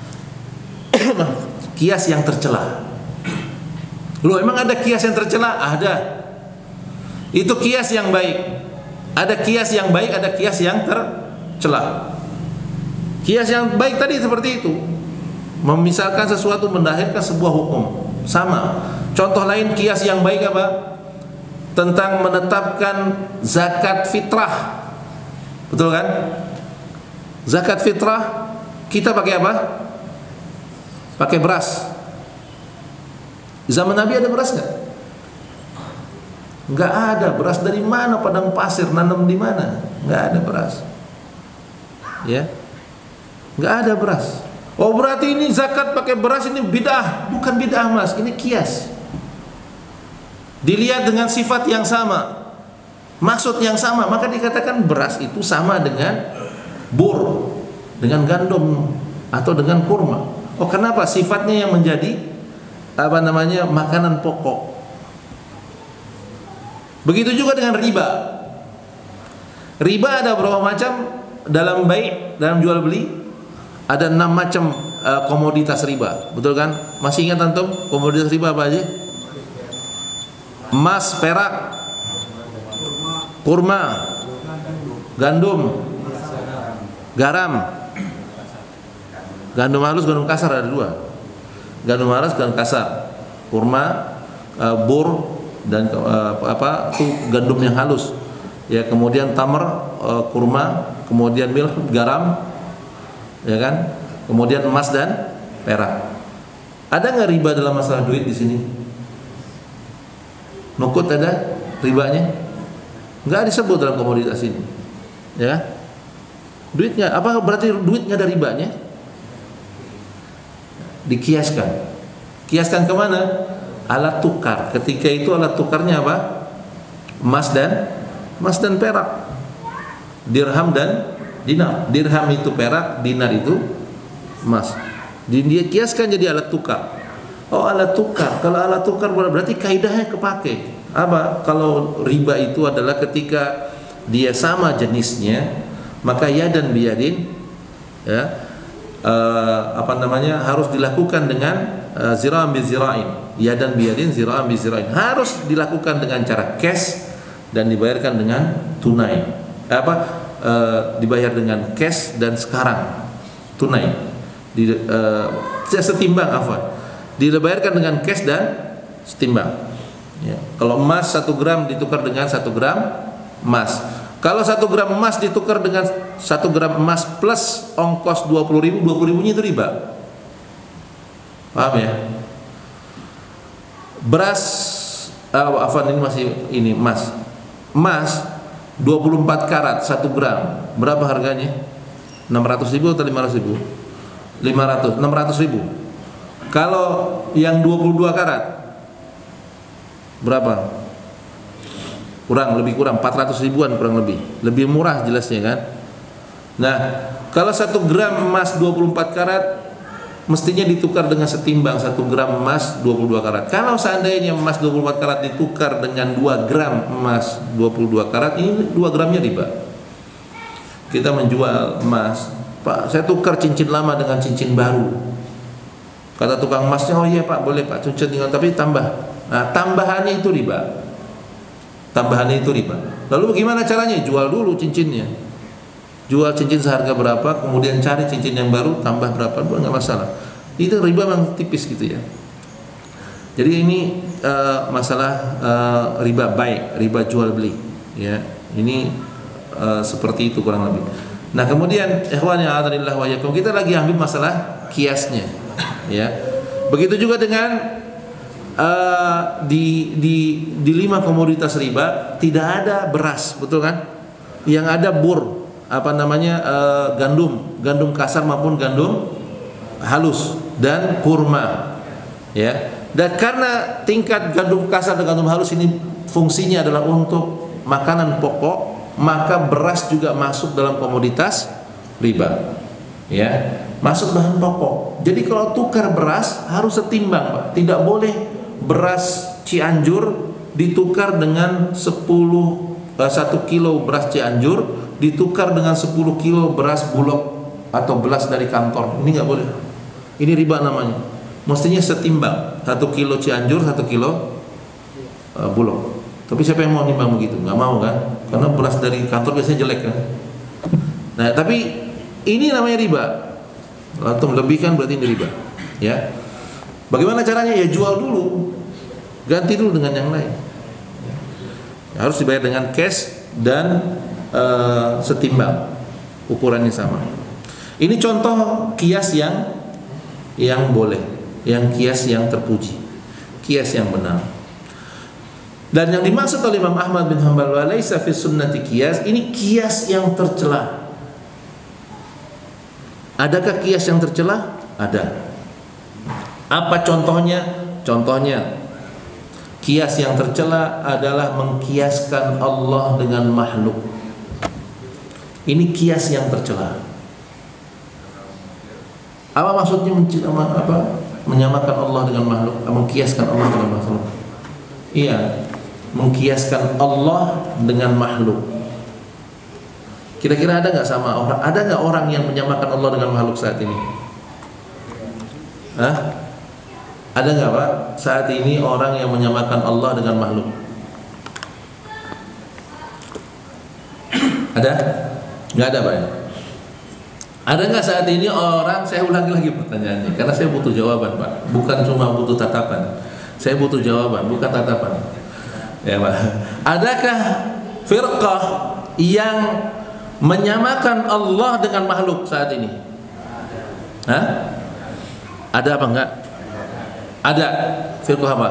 Kias yang tercela. Loh, emang ada kias yang tercela? Ada. Itu kias yang baik. Ada kias yang baik, ada kias yang tercela. Kias yang baik tadi seperti itu. Memisahkan sesuatu, mendahirkan sebuah hukum. Sama. Contoh lain kias yang baik apa? Tentang menetapkan zakat fitrah. Betul kan? Zakat fitrah kita pakai apa? Pakai beras. Zaman Nabi ada beras nggak? Nggak ada. Beras dari mana? Padang pasir, nanam di mana? Nggak ada beras. Ya, nggak ada beras. Oh berarti ini zakat pakai beras ini bid'ah? Bukan bid'ah mas, ini kias. Dilihat dengan sifat yang sama, maksud yang sama, maka dikatakan beras itu sama dengan bur, dengan gandum atau dengan kurma. Oh kenapa? Sifatnya yang menjadi makanan pokok. Begitu juga dengan riba. Riba ada berapa macam dalam dalam jual beli? Ada 6 macam komoditas riba, betul kan? Masih ingat antum komoditas riba apa aja? Emas, perak, kurma, gandum, garam. Gandum halus, gandum kasar ada 2. Gandum halus, gandum kasar. Kurma, bur dan gandum yang halus. Ya, kemudian tamar, kurma, kemudian milk, garam, ya kan? Kemudian emas dan perak. Ada nggak riba dalam masalah duit di sini? Nukut ada ribanya? Nggak disebut dalam komoditas ini, ya. Duitnya apa? Berarti duitnya ada ribanya? Dikiaskan. Kiaskan kemana? Alat tukar. Ketika itu alat tukarnya apa? Emas dan perak. Dirham dan dinar. Dirham itu perak, dinar itu emas. Dia kiaskan jadi alat tukar. Oh alat tukar. Kalau alat tukar berarti kaidahnya kepake. Apa? Kalau riba itu adalah ketika dia sama jenisnya, maka yadan biyadin, ya, harus dilakukan dengan zira'an bi zira'in. Yadan biyadin, zira'an bi zira'in. Harus dilakukan dengan cara cash dan dibayarkan dengan tunai. Dibayar dengan cash dan sekarang tunai. Setimbang dibayarkan dengan cash dan setimbang. Ya. Kalau emas 1 gram ditukar dengan 1 gram emas. Kalau 1 gram emas ditukar dengan 1 gram emas plus ongkos 20.000, 20.000-nya itu riba. Paham ya? Beras ini emas. Emas 24 karat 1 gram. Berapa harganya? 600.000 atau 500.000? 600.000. Kalau yang 22 karat berapa? Lebih kurang 400 ribuan kurang lebih. Lebih murah jelasnya kan. Nah, kalau 1 gram emas 24 karat mestinya ditukar dengan setimbang 1 gram emas 22 karat. Kalau seandainya emas 24 karat ditukar dengan 2 gram emas 22 karat, ini 2 gramnya riba. Kita menjual emas, Pak, saya tukar cincin lama dengan cincin baru. Kata tukang emasnya, oh iya Pak, boleh Pak, cincin tinggal tapi tambah. Nah, tambahannya itu riba. tambahannya itu riba. Lalu bagaimana caranya? Jual dulu cincinnya. Jual cincin seharga berapa, kemudian cari cincin yang baru, tambah berapa, nggak masalah. Itu riba memang tipis gitu ya. Jadi ini masalah riba baik, riba jual beli, ya. Ini seperti itu kurang lebih. Nah kemudian ikhwan yang a'adhanillah wa iyyakum, kita lagi ambil masalah kiasnya, ya. Begitu juga dengan di 5 komoditas riba tidak ada beras, betul kan? Yang ada bur, gandum kasar maupun gandum halus dan kurma, ya. Dan karena tingkat gandum kasar dan gandum halus ini fungsinya adalah untuk makanan pokok, maka beras juga masuk dalam komoditas riba, ya, masuk bahan pokok. Jadi kalau tukar beras harus setimbang, Pak. Tidak boleh beras Cianjur ditukar dengan 1 kilo beras Cianjur ditukar dengan 10 kilo beras Bulog atau beras dari kantor. Ini nggak boleh. Ini riba namanya. Mestinya setimbang, 1 kilo Cianjur, 1 kilo Bulog. Tapi siapa yang mau nimbang begitu? Nggak mau kan? Karena beras dari kantor biasanya jelek kan. Nah, tapi ini namanya riba. Atau melebihkan berarti ini riba, ya. Bagaimana caranya? Ya jual dulu, ganti dulu dengan yang lain. Harus dibayar dengan cash dan setimbang, ukurannya sama. Ini contoh kias yang boleh, yang kias yang terpuji, kias yang benar. Dan yang dimaksud oleh Imam Ahmad bin Hanbal wa laisa fi sunnati kias, ini kias yang tercela. Adakah kias yang tercela? Ada. Apa contohnya? Contohnya kias yang tercela adalah mengkiaskan Allah dengan makhluk. Ini kias yang tercela. Apa maksudnya menyamakan Allah dengan makhluk? Mengkiaskan Allah dengan makhluk? Iya, mengkiaskan Allah dengan makhluk. Kira-kira ada nggak sama orang? Ada nggak orang yang menyamakan Allah dengan makhluk saat ini? Hah? Ada nggak Pak saat ini orang yang menyamakan Allah dengan makhluk? Ada? Nggak ada Pak ya? Ada nggak saat ini orang? Saya ulangi lagi pertanyaannya, karena saya butuh jawaban Pak. Bukan cuma butuh tatapan. Saya butuh jawaban, bukan tatapan. Ya Pak. Adakah firqah yang menyamakan Allah dengan makhluk saat ini? Hah? Ada apa enggak? Ada. Firqah apa?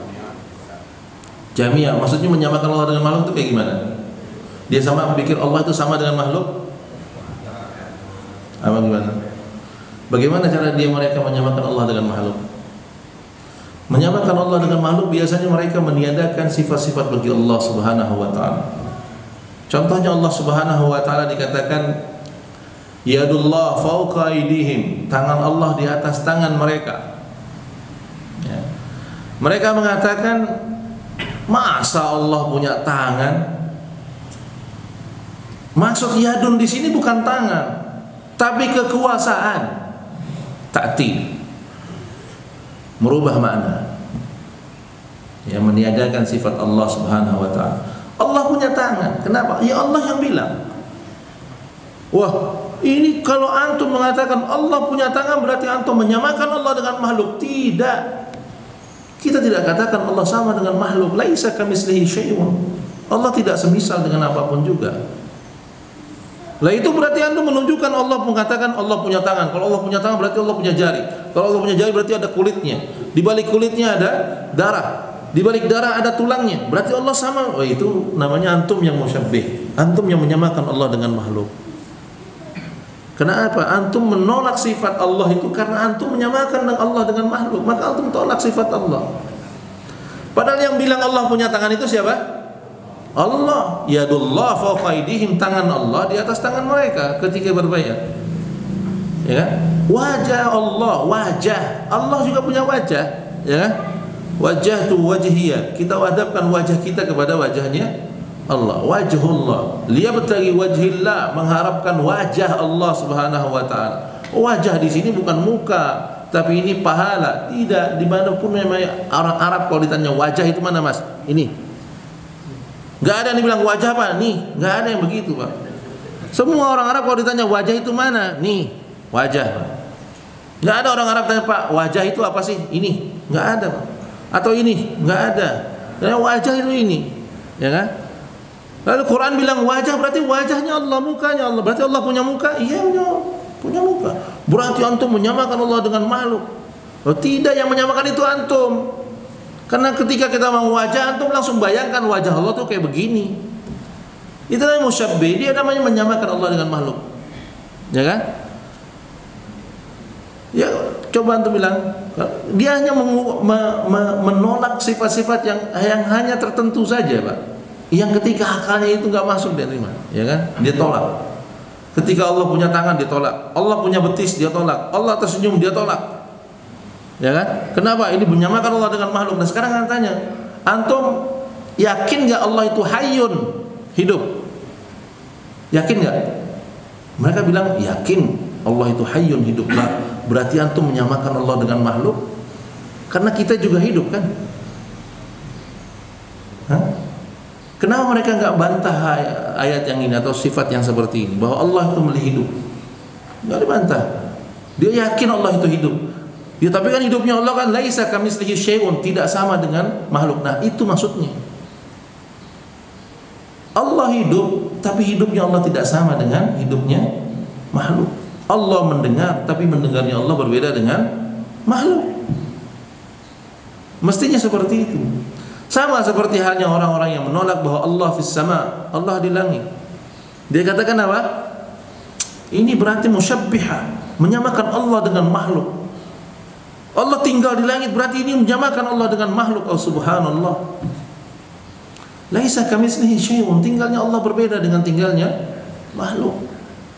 Jamiah. Maksudnya menyamakan Allah dengan makhluk itu kayak gimana? Dia sama pikir Allah itu sama dengan makhluk? Apa gimana? Bagaimana cara mereka menyamakan Allah dengan makhluk? Menyamakan Allah dengan makhluk biasanya mereka meniadakan sifat-sifat bagi Allah Subhanahu wa taala. Contohnya Allah Subhanahu wa taala dikatakan yadullah fauqa aydihim, tangan Allah di atas tangan mereka. Ya. Mereka mengatakan, masa Allah punya tangan? Maksud yadun di sini bukan tangan, tapi kekuasaan. Ta'til, merubah makna. Ya, meniadakan sifat Allah Subhanahu wa taala. Allah punya tangan. Kenapa? Ya Allah yang bilang. Wah, ini kalau antum mengatakan Allah punya tangan berarti antum menyamakan Allah dengan makhluk. Tidak. Kita tidak katakan Allah sama dengan makhluk. Laisa kamitslihi syai'un. Allah tidak semisal dengan apapun juga. Lah itu berarti antum menunjukkan Allah mengatakan Allah punya tangan. Kalau Allah punya tangan berarti Allah punya jari. Kalau Allah punya jari berarti ada kulitnya. Di balik kulitnya ada darah. Di balik darah ada tulangnya. Berarti Allah sama. Oh, itu namanya antum yang musyabbih. Antum yang menyamakan Allah dengan makhluk. Kenapa? Antum menolak sifat Allah itu karena antum menyamakan Allah dengan makhluk. Maka antum tolak sifat Allah. Padahal yang bilang Allah punya tangan itu siapa? Allah. Yadullah fawqa aydihim, tangan Allah di atas tangan mereka ketika berbaiat. Ya. Wajah Allah, wajah. Allah juga punya wajah, ya. Wajah tu wajhiyah. Kita hadapkan wajah kita kepada wajahnya Allah. Wajhullah. Liyabtaghi wajhillah, mengharapkan wajah Allah Subhanahu wa taala. Wajah di sini bukan muka, tapi ini pahala. Tidak, dimanapun memang orang Arab kalau ditanya wajah itu mana Mas? Ini. Nggak ada yang bilang wajah apa? Nih, nggak ada yang begitu, Pak. Semua orang Arab kalau ditanya wajah itu mana? Nih, wajah, Pak. Nggak ada orang Arab tanya, Pak, wajah itu apa sih? Ini, nggak ada, Pak. Atau ini, nggak ada. Karena wajah itu ini, ya kan? Lalu Quran bilang wajah berarti wajahnya Allah, mukanya Allah. Berarti Allah punya muka? Iya, punya muka. Berarti antum menyamakan Allah dengan makhluk? Oh, tidak, yang menyamakan itu antum. Karena ketika kita mau wajah, antum langsung bayangkan wajah Allah tuh kayak begini. Itu namanya musyabbih, dia namanya menyamakan Allah dengan makhluk. Ya kan? Ya, coba antum bilang, dia hanya menolak sifat-sifat yang hanya tertentu saja, Pak. Yang ketika akalnya itu nggak masuk dia terima, ya kan? Dia tolak. Ketika Allah punya tangan dia tolak, Allah punya betis dia tolak, Allah tersenyum dia tolak, ya kan? Kenapa? Ini menyamakan Allah dengan makhluk. Nah sekarang kan tanya, antum yakin nggak Allah itu hayyun, hidup? Yakin nggak? Mereka bilang yakin Allah itu hayyun, hidup. Lah, berarti antum menyamakan Allah dengan makhluk? Karena kita juga hidup kan? Hah? Kenapa mereka nggak bantah ayat yang ini atau sifat yang seperti ini bahwa Allah itu milik hidup? Nggak dibantah. Dia yakin Allah itu hidup. Ya tapi kan hidupnya Allah kan laisa kamitslihi syai'un, tidak sama dengan makhluk. Nah itu maksudnya. Allah hidup, tapi hidupnya Allah tidak sama dengan hidupnya makhluk. Allah mendengar, tapi mendengarnya Allah berbeda dengan makhluk. Mestinya seperti itu. Sama seperti halnya orang-orang yang menolak bahwa Allah fis sama, Allah di langit. Dia katakan apa? Ini berarti musyabbiha, menyamakan Allah dengan makhluk. Allah tinggal di langit, berarti ini menyamakan Allah dengan makhluk. Oh subhanallah. Laisa kamitslihi syai'un, tinggalnya Allah berbeda dengan tinggalnya makhluk.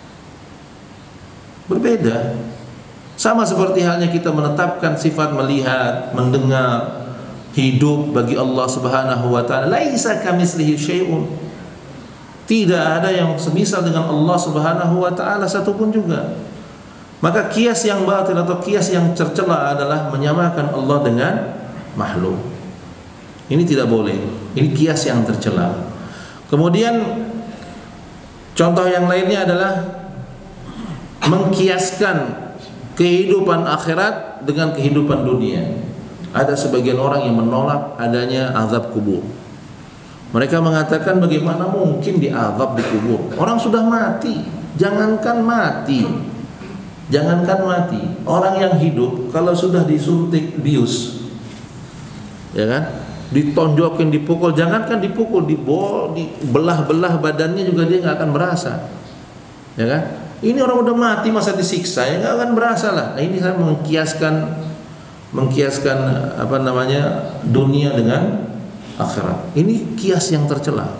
Berbeda. Sama seperti halnya kita menetapkan sifat melihat, mendengar, hidup bagi Allah Subhanahu wa taala. Laisa kamitslihi syai'un. Tidak ada yang semisal dengan Allah Subhanahu wa taala satupun juga. Maka kias yang batil atau kias yang tercela adalah menyamakan Allah dengan makhluk. Ini tidak boleh. Ini kias yang tercela. Kemudian contoh yang lainnya adalah mengkiaskan kehidupan akhirat dengan kehidupan dunia. Ada sebagian orang yang menolak adanya azab kubur. Mereka mengatakan bagaimana mungkin diazab di kubur? Orang sudah mati. Jangankan mati, orang yang hidup kalau sudah disuntik bius, ya kan, ditonjokin, dipukul, jangankan dipukul, dibelah-belah badannya juga dia nggak akan merasa, ya kan? Ini orang udah mati masa disiksa, ya nggak akan berasa lah. Nah, ini saya mengkiaskan apa namanya dunia dengan akhirat. Ini kias yang tercela.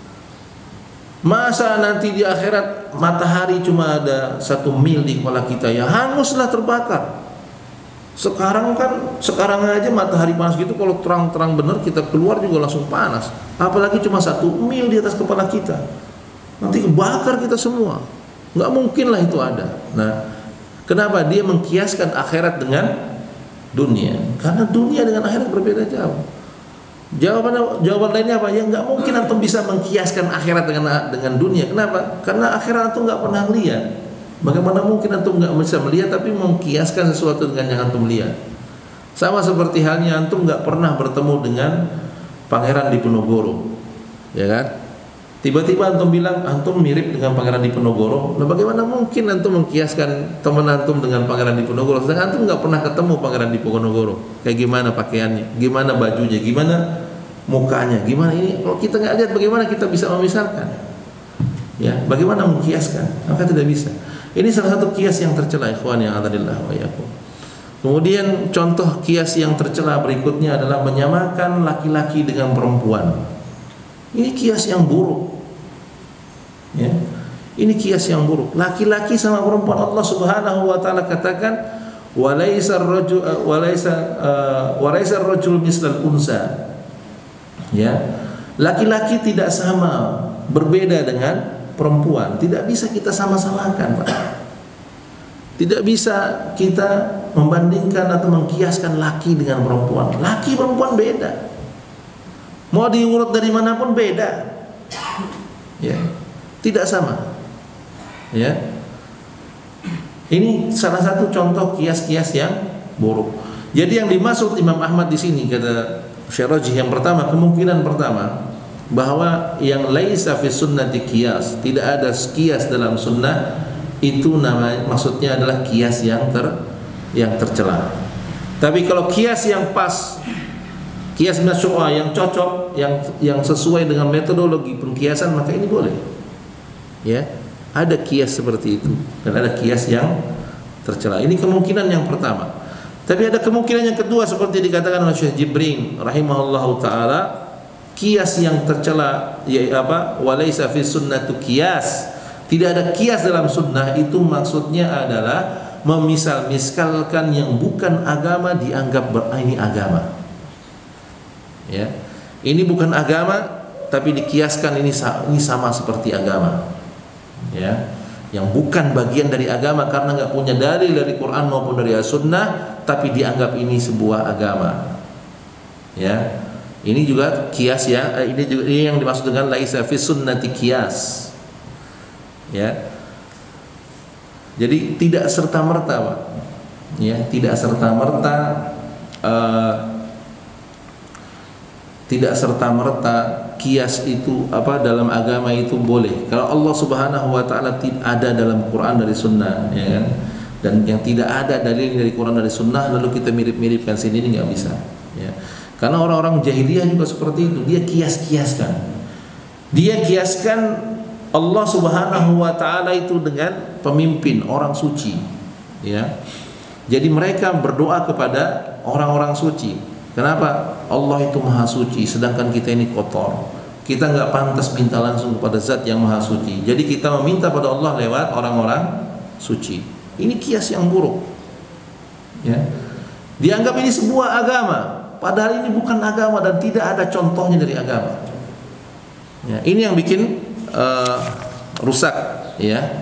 Masa nanti di akhirat matahari cuma ada 1 mil di kepala kita, ya hanguslah, terbakar. Sekarang aja matahari panas gitu, kalau terang-terang benar kita keluar juga langsung panas. Apalagi cuma 1 mil di atas kepala kita, nanti kebakar kita semua. Nggak mungkin lah itu ada. Nah, kenapa dia mengkiaskan akhirat dengan dunia? Karena dunia dengan akhirat berbeda jauh. Jawaban lainnya apa? Ya nggak mungkin antum bisa mengkiaskan akhirat dengan dunia. Kenapa? Karena akhirat antum nggak pernah lihat. Bagaimana mungkin antum nggak bisa melihat tapi mengkiaskan sesuatu dengan yang antum lihat? Sama seperti halnya antum nggak pernah bertemu dengan Pangeran Diponegoro, ya kan? Tiba-tiba antum bilang antum mirip dengan Pangeran Diponegoro. Nah, bagaimana mungkin antum mengkiaskan teman antum dengan Pangeran Diponegoro? Sedangkan antum nggak pernah ketemu Pangeran Diponegoro. Kayak gimana pakaiannya, gimana bajunya, gimana mukanya, gimana ini? Kalau kita nggak lihat, bagaimana kita bisa memisahkan? Ya, bagaimana mengkiaskan? Maka tidak bisa. Ini salah satu kias yang tercela, ikhwan yang adzalillah wa iyyakum. Kemudian contoh kias yang tercela berikutnya adalah menyamakan laki-laki dengan perempuan. Ini kias yang buruk. Ya. Ini kias yang buruk. Laki-laki sama perempuan, Allah Subhanahu wa taala katakan walaisa ar-rajul mislal unsa. Ya. Laki-laki tidak sama, berbeda dengan perempuan. Tidak bisa kita sama-samakan, Pak. Tidak bisa kita membandingkan atau mengkiaskan laki dengan perempuan. Laki perempuan beda. Mau diurut dari manapun beda. Ya, tidak sama. Ya. Ini salah satu contoh kias-kias yang buruk. Jadi yang dimaksud Imam Ahmad di sini, kata Syekh Rajih, yang pertama, kemungkinan pertama bahwa yang laisa fi sunnati qiyas, tidak ada kias dalam sunnah, itu namanya, maksudnya adalah kias yang tercela. Tapi kalau kias yang pas, kias masyru'ah yang cocok, yang sesuai dengan metodologi pengkiasan, maka ini boleh. Ya, ada kias seperti itu dan ada kias yang tercela. Ini kemungkinan yang pertama. Tapi ada kemungkinan yang kedua seperti dikatakan oleh Syekh Jibrin rahimahullahu taala, kias yang tercela, yaitu apa? Walaisa fi sunnatu qiyas. Tidak ada kias dalam sunnah, itu maksudnya adalah memisal-miskalkan yang bukan agama dianggap ini agama. Ya. Ini bukan agama tapi dikiaskan ini sama seperti agama. Ya. Yang bukan bagian dari agama karena nggak punya dalil dari Quran maupun dari As-Sunnah, tapi dianggap ini sebuah agama. Ya, ini juga kias ya. Ini yang dimaksud dengan laisa fi sunnati qiyas. Ya, jadi tidak serta merta, Pak. Ya, tidak serta merta. Tidak serta-merta kias itu dalam agama itu boleh. Kalau Allah Subhanahu wa taala ada dalam Quran dari sunnah, ya kan? Dan yang tidak ada dalil dari Quran dari sunnah lalu kita mirip-miripkan sini, ini nggak bisa, ya. Karena orang-orang jahiliyah juga seperti itu, dia kias-kiaskan. Dia kiaskan Allah Subhanahu wa taala itu dengan pemimpin orang suci, ya. Jadi mereka berdoa kepada orang-orang suci. Kenapa? Allah itu maha suci, sedangkan kita ini kotor. Kita nggak pantas minta langsung kepada zat yang maha suci. Jadi kita meminta pada Allah lewat orang-orang suci. Ini kias yang buruk. Ya. Dianggap ini sebuah agama, padahal ini bukan agama dan tidak ada contohnya dari agama. Ya. Ini yang bikin rusak, ya.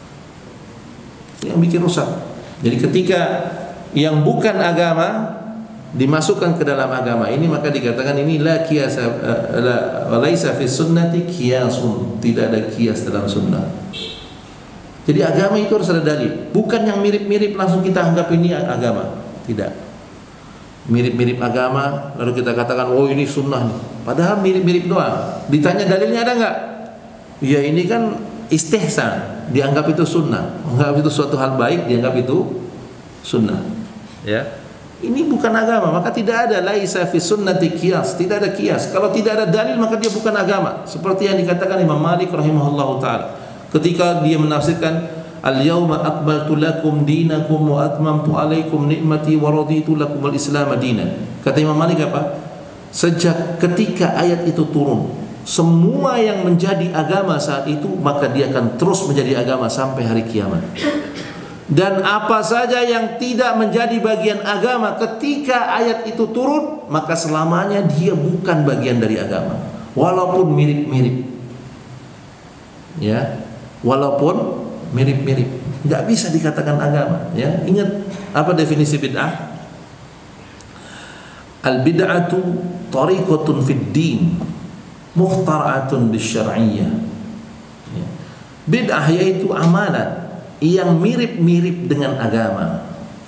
Yang bikin rusak. Jadi ketika yang bukan agama dimasukkan ke dalam agama ini, maka dikatakan ini la qiyas, la laisa fi sunnati qiyasun, tidak ada kias dalam sunnah. Jadi agama itu harus ada dalil, bukan yang mirip-mirip langsung kita anggap ini agama. Tidak. Mirip-mirip agama lalu kita katakan oh ini sunnah nih, padahal mirip-mirip doang. Ditanya dalilnya ada enggak? Ya ini kan istihsan, dianggap itu sunnah, menganggap itu suatu hal baik, dianggap itu sunnah. Ya. Ini bukan agama, maka tidak ada laisa fi sunnati qiyas, tidak ada qiyas. Kalau tidak ada dalil maka dia bukan agama. Seperti yang dikatakan Imam Malik rahimahullahu taala ketika dia menafsirkan al-yauma akmaltu lakum dinakum wa atmamtu alaikum ni'mati wa raditu lakum al-islam dinan. Kata Imam Malik apa? Sejak ketika ayat itu turun, semua yang menjadi agama saat itu maka dia akan terus menjadi agama sampai hari kiamat. Dan apa saja yang tidak menjadi bagian agama ketika ayat itu turun, maka selamanya dia bukan bagian dari agama, walaupun mirip-mirip. Ya, walaupun mirip-mirip, nggak bisa dikatakan agama. Ya, ingat apa definisi bid'ah? Al bid'atu tariqatun fid din mukhtara'atun bisyar'iyyah. Ya. Bid'ah yaitu amalan yang mirip-mirip dengan agama.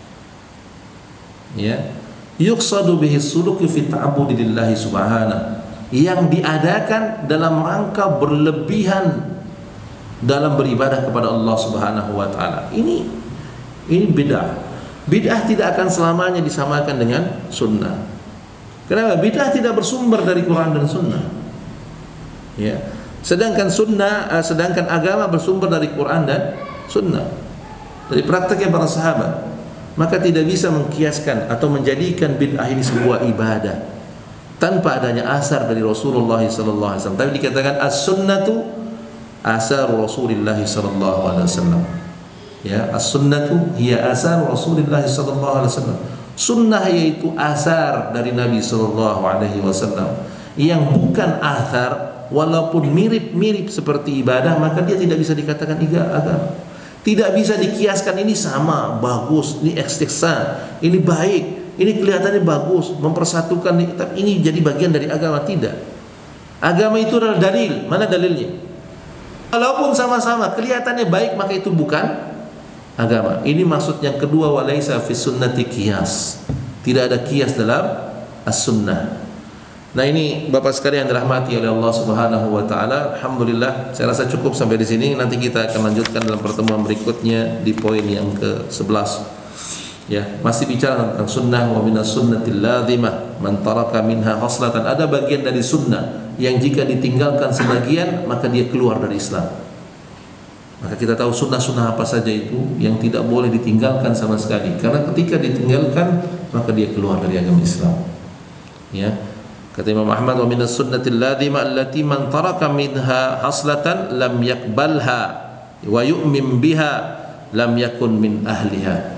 Ya, yuqsadu bihi suluki fi ta'abbudi lillahi subhanahu, yang diadakan dalam rangka berlebihan dalam beribadah kepada Allah Subhanahu wa taala. Ini bid'ah. Bid'ah tidak akan selamanya disamakan dengan sunnah. Kenapa? Bid'ah tidak bersumber dari Quran dan sunnah. Ya. Sedangkan agama bersumber dari Quran dan sunnah, dari prakteknya para sahabat. Maka tidak bisa mengkiaskan atau menjadikan bid'ah ini sebuah ibadah tanpa adanya asar dari Rasulullah sallallahu alaihi wasallam. Tapi dikatakan as-sunnatu asar Rasulullah sallallahu alaihi wasallam. Ya, as-sunnatu hiya asar Rasulullah sallallahu alaihi wasallam. Sunnah yaitu asar dari Nabi sallallahu alaihi wasallam. Yang bukan asar, walaupun mirip-mirip seperti ibadah, maka dia tidak bisa dikatakan agama. Tidak bisa dikiaskan ini sama, bagus, ini ihsan, ini baik, ini kelihatannya bagus, mempersatukan ini jadi bagian dari agama. Tidak. Agama itu adalah dalil. Mana dalilnya? Walaupun sama-sama kelihatannya baik, maka itu bukan agama. Ini maksud yang kedua, walaisa fi sunnati qiyas. Tidak ada qiyas dalam as-sunnah. Nah, ini Bapak sekalian yang dirahmati oleh Allah Subhanahu wa taala. Alhamdulillah, saya rasa cukup sampai di sini. Nanti kita akan lanjutkan dalam pertemuan berikutnya di poin yang ke-11. Ya, masih bicara tentang sunnah. Wa minas sunnatil ladzimah man taraka minha khaslatan. Ada bagian dari sunnah yang jika ditinggalkan sebagian maka dia keluar dari Islam. Maka kita tahu sunnah-sunnah apa saja itu yang tidak boleh ditinggalkan sama sekali. Karena ketika ditinggalkan maka dia keluar dari agama Islam. Ya. Kata Imam Ahmad, wa minas sunnatil ladzimah allati man taraka minha haslatan lam yakbalha wa yu'min biha lam yakun min ahliha.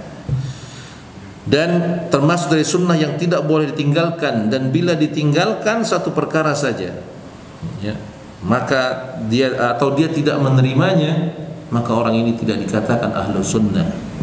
Dan termasuk dari sunnah yang tidak boleh ditinggalkan, dan bila ditinggalkan satu perkara saja, ya, maka dia atau dia tidak menerimanya, maka orang ini tidak dikatakan ahlu sunnah.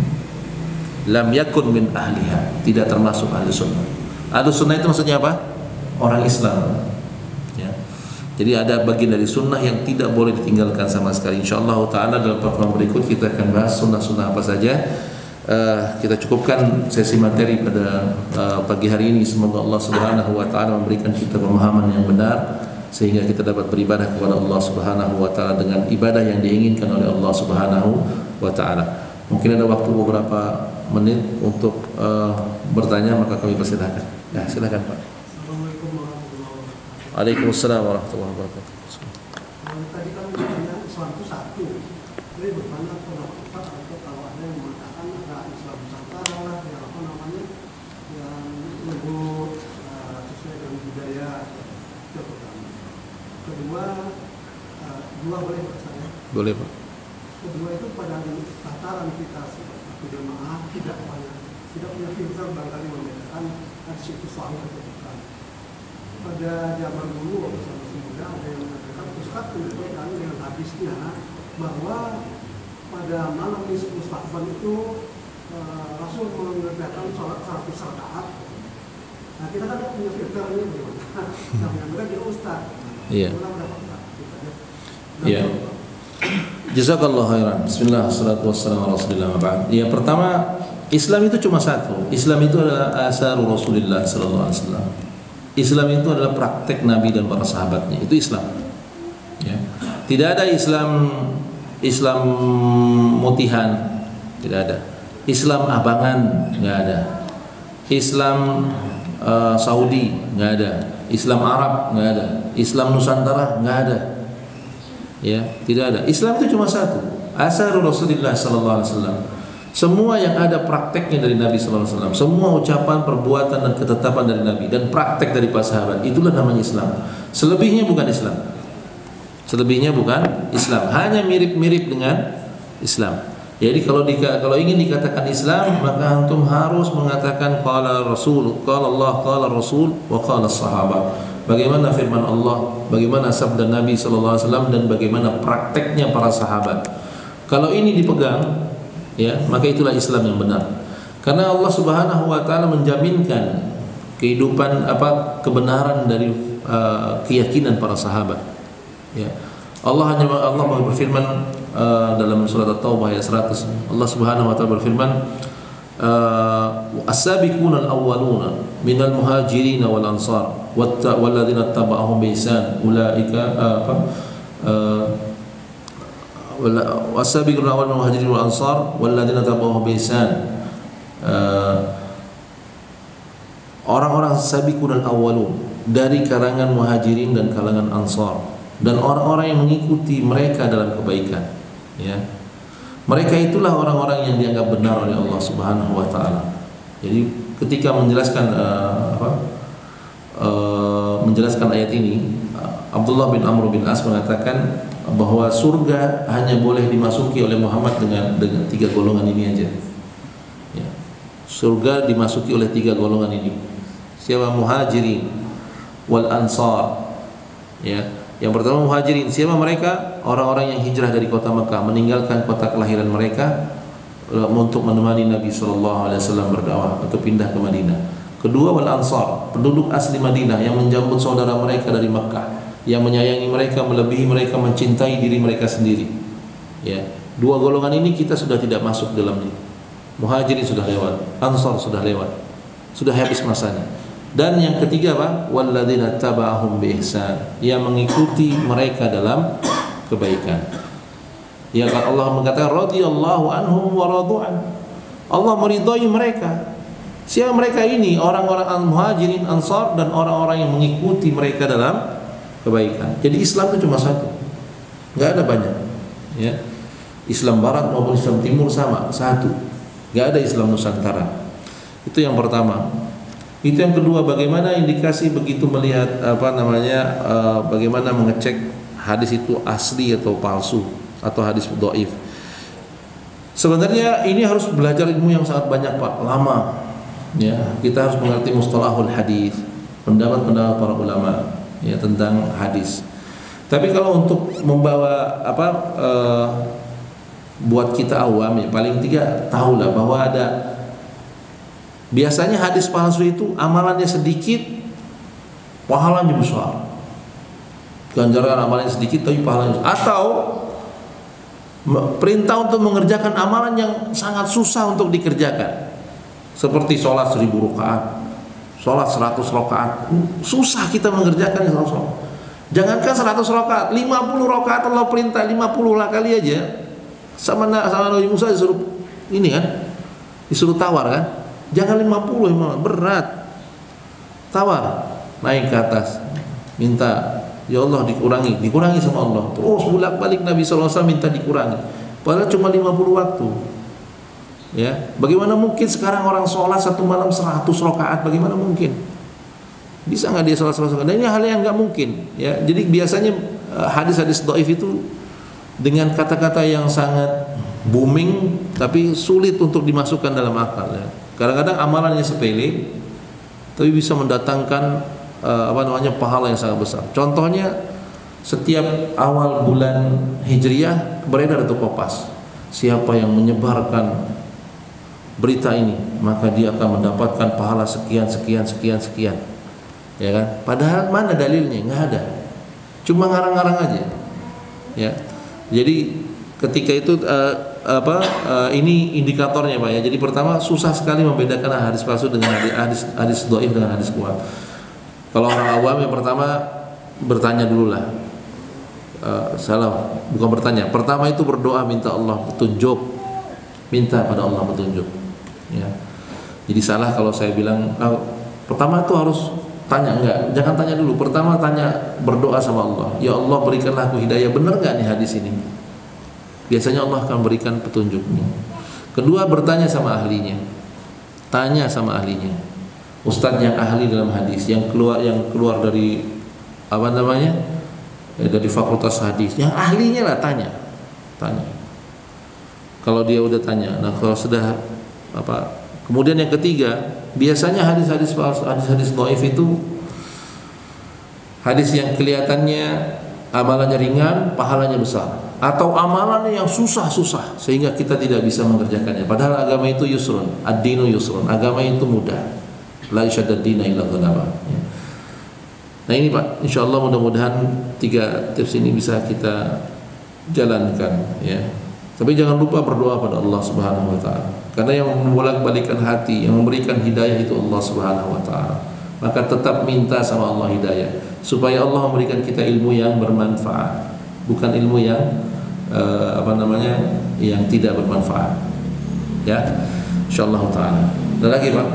Lam yakun min ahliha, tidak termasuk ahlu sunnah. Ahlu sunnah itu maksudnya apa? Orang Islam, ya. Jadi ada bagian dari sunnah yang tidak boleh ditinggalkan sama sekali. InsyaAllah ta'ala dalam pertemuan berikut kita akan bahas sunnah-sunnah apa saja. Kita cukupkan sesi materi pada pagi hari ini. Semoga Allah Subhanahu wa ta'ala memberikan kita pemahaman yang benar, sehingga kita dapat beribadah kepada Allah Subhanahu wa ta'ala dengan ibadah yang diinginkan oleh Allah Subhanahu wa ta'ala. Mungkin ada waktu beberapa menit untuk bertanya, maka kami persilahkan. Ya, silakan Pak. Waalaikumsalam warahmatullahi wabarakatuh. Tadi kan bilang Islam itu satu. Jadi bertanya pendapat Ustaz, atau kalau ada yang mengatakan ada Islam Nusantara lah, yang apa namanya, yang menyebut sesuai dengan budaya. Itu pertama. Kedua, dua boleh Pak saya? Boleh Pak. Kedua itu pada tataran kita sebagai jemaah tidak punya filter barangkali membedakan hadis itu sahih atau bukan. Pada zaman dulu waktu saya masih muda, ada yang mengatakan Ustaz menyebutkan dengan hadisnya bahwa pada malam nisfu Sya'ban itu Rasul mengerjakan sholat 100 rakaat. Nah, kita kan punya filter ini bagaimana? Nah, yang dia Ustaz. Iya. Iya. Jazakallahu khairan. Bismillah, wassalatu wassalamu ala Rasulillah wa ba'd. Ya, pertama, Islam itu cuma satu. Islam itu adalah asarul Rasulillah sallallahu alaihi wasallam. Islam itu adalah praktek Nabi dan para sahabatnya. Itu Islam. Ya. Tidak ada Islam mutihan, tidak ada. Islam abangan, nggak ada. Islam Saudi, nggak ada. Islam Arab, nggak ada. Islam Nusantara, nggak ada. Ya, tidak ada. Islam itu cuma satu. Asarul Rasulullah sallallahu alaihi wasallam. Semua yang ada prakteknya dari Nabi sallallahu alaihi wasallam, semua ucapan, perbuatan dan ketetapan dari Nabi dan praktek dari para sahabat, itulah namanya Islam. Selebihnya bukan Islam. Selebihnya bukan Islam, hanya mirip-mirip dengan Islam. Jadi kalau ingin dikatakan Islam, maka antum harus mengatakan qala Rasul, qala Allah, qala Rasul, wa qala sahabat. Bagaimana firman Allah, bagaimana sabda Nabi sallallahu alaihi wasallam, dan bagaimana prakteknya para sahabat. Kalau ini dipegang, ya, maka itulah Islam yang benar. Karena Allah Subhanahu wa taala menjaminkan kehidupan kebenaran dari keyakinan para sahabat. Ya. Allah berfirman dalam surat At-Taubah ayat 100. Allah Subhanahu wa taala berfirman, as-sabiquna al-awwaluna minal muhajirin wal ansar walladzina tabauhum bi ihsan ulaika was-sabiquna awwalul muhajirin wal ansar walladzina tabauhum bi ihsan. Orang-orang sabiqun al-awwalun dari kalangan muhajirin dan kalangan ansar, dan orang-orang yang mengikuti mereka dalam kebaikan, ya. Mereka itulah orang-orang yang dianggap benar oleh Allah Subhanahu wa taala. Jadi ketika menjelaskan menjelaskan ayat ini, Abdullah bin Amr bin As mengatakan bahwa surga hanya boleh dimasuki oleh Muhammad dengan 3 golongan ini aja. Ya. Surga dimasuki oleh 3 golongan ini. Siapa? Muhajirin wal ansar. Ya. Yang pertama muhajirin, siapa mereka? Orang-orang yang hijrah dari kota Mekah, meninggalkan kota kelahiran mereka untuk menemani Nabi sallallahu alaihi wasallam berdakwah atau pindah ke Madinah. Kedua, wal ansar, penduduk asli Madinah yang menjemput saudara mereka dari Mekah yang menyayangi mereka melebihi mereka mencintai diri mereka sendiri. Ya, dua golongan ini kita sudah tidak masuk dalamnya. Muhajirin sudah lewat, Ansar sudah lewat, sudah habis masanya. Dan yang ketiga apa? Walladzina taba'ahum bi ihsan, yang mengikuti mereka dalam kebaikan. Ya, Allah mengatakan radhiyallahu anhum wa radu'an. Allah meridhai mereka. Siapa mereka ini? Orang-orang Muhajirin, Ansar, dan orang-orang yang mengikuti mereka dalam kebaikan. Jadi Islam itu cuma satu, nggak ada banyak. Ya, Islam Barat maupun Islam Timur sama, satu. Nggak ada Islam Nusantara. Itu yang pertama. Itu yang kedua, bagaimana indikasi begitu melihat bagaimana mengecek hadis itu asli atau palsu atau hadis dhaif. Sebenarnya ini harus belajar ilmu yang sangat banyak, Pak, lama. Ya, kita harus mengerti mustalahul hadis, pendapat-pendapat para ulama ya tentang hadis. Tapi kalau untuk membawa buat kita awam ya paling tidak tahulah bahwa ada biasanya hadis palsu itu amalannya sedikit, pahalanya besar. Ganjaran amalannya sedikit tapi pahalanya besar. Atau perintah untuk mengerjakan amalan yang sangat susah untuk dikerjakan. Seperti sholat 1000 rakaat, sholat 100 rakaat, susah kita mengerjakan 100 rakaat. Jangankan 100 rakaat, 50 rakaat Allah perintah 50 lah kali aja. Sama Nabi Musa disuruh ini kan, disuruh tawar kan. Jangan 50 berat. Tawar, naik ke atas, minta ya Allah dikurangi sama Allah. Terus bolak-balik Nabi SAW minta dikurangi. Padahal cuma 50 waktu. Ya, bagaimana mungkin sekarang orang sholat satu malam 100 rakaat? Bagaimana mungkin? Bisa nggak dia sholat 100 rakaat? Dan ini hal yang nggak mungkin. Ya, jadi biasanya hadis-hadis dhaif itu dengan kata-kata yang sangat booming, tapi sulit untuk dimasukkan dalam akal. Ya. Kadang-kadang amalannya sepele, tapi bisa mendatangkan pahala yang sangat besar. Contohnya, setiap awal bulan Hijriah beredar itu kopas. Siapa yang menyebarkan berita ini, maka dia akan mendapatkan pahala sekian. Ya kan? Padahal mana dalilnya? Nggak ada. Cuma ngarang-ngarang aja. Ya. Jadi ketika itu ini indikatornya, Pak ya. Jadi pertama susah sekali membedakan hadis palsu dengan hadis dhaif dengan hadis kuat. Kalau orang awam yang pertama bertanya dululah. Salah, bukan bertanya. Pertama itu berdoa minta Allah petunjuk. Minta pada Allah petunjuk. Ya. Jadi salah kalau saya bilang pertama itu harus tanya, enggak. Jangan tanya dulu. Pertama tanya, berdoa sama Allah. Ya Allah berikanlah aku hidayah. Benar enggak nih hadis ini? Biasanya Allah akan berikan petunjuknya. Kedua, bertanya sama ahlinya. Tanya sama ahlinya. Ustadz yang ahli dalam hadis, yang keluar dari dari fakultas hadis, yang ahlinya lah tanya. Kalau dia udah tanya, nah kalau sudah kemudian yang ketiga, biasanya hadis-hadis dhaif itu hadis yang kelihatannya amalannya ringan, pahalanya besar, atau amalannya yang susah-susah sehingga kita tidak bisa mengerjakannya. Padahal agama itu yusrun, ad-dinu yusrun, agama itu mudah. La yashaddad dina illa ghalaba. Nah ini Pak, insyaallah mudah-mudahan 3 tips ini bisa kita jalankan ya. Tapi jangan lupa berdoa pada Allah Subhanahu wa taala. Karena yang membolak-balikkan hati, yang memberikan hidayah itu Allah Subhanahu wa taala. Maka tetap minta sama Allah hidayah supaya Allah memberikan kita ilmu yang bermanfaat, bukan ilmu yang yang tidak bermanfaat. Ya. Insyaallah taala. Ada lagi, Pak?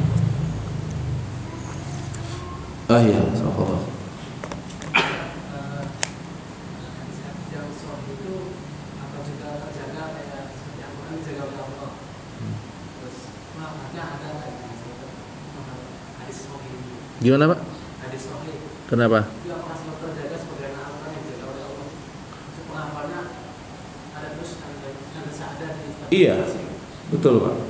Iya, subhanallah. Gimana, Pak? Hadis sahih. Kenapa? Dia masih terjaga sebagai anak yang dijaga oleh Allah. Pengamalnya ada terus ada sadar di. Iya, betul, Pak.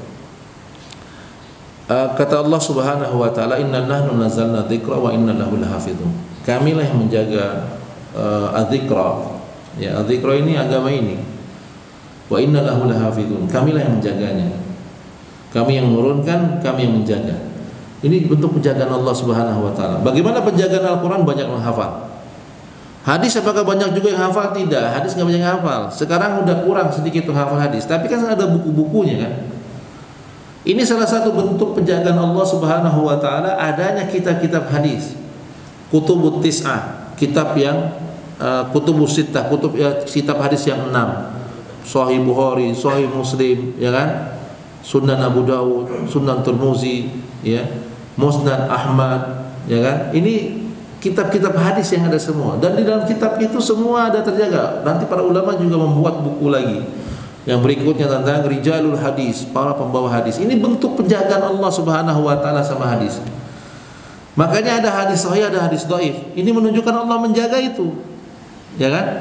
Kata Allah Subhanahu wa taala, "Inna nahnu nazzalna dzikra wa inna lahu lahafizun." Kamilah yang menjaga adzikra. Ya, adzikra ini agama ini. Wa inna lahu lahafizun. Kamilah yang menjaganya. Kami yang menurunkan, kami yang menjaga. Ini bentuk penjagaan Allah Subhanahu wa taala. Bagaimana penjagaan Al-Qur'an? Banyak menghafal. Hadis apakah banyak juga yang hafal? Tidak, hadis nggak banyak yang hafal. Sekarang udah kurang sedikit tuh hafal hadis, tapi kan ada buku-bukunya kan. Ini salah satu bentuk penjagaan Allah Subhanahu wa taala, adanya kitab-kitab hadis. Kutubut Tis'ah, kitab yang kutubus sittah, kitab hadis yang 6. Sahih Bukhari, Sahih Muslim, ya kan? Sunan Abu Dawud, Sunan Tirmizi, ya. Musnad Ahmad, ya kan? Ini kitab-kitab hadis yang ada semua, dan di dalam kitab itu semua ada terjaga. Nanti para ulama juga membuat buku lagi yang berikutnya tentang rijalul hadis, para pembawa hadis. Ini bentuk penjagaan Allah Subhanahu wa taala sama hadis. Makanya ada hadis sahih, ada hadis dhaif. Ini menunjukkan Allah menjaga itu. Ya kan?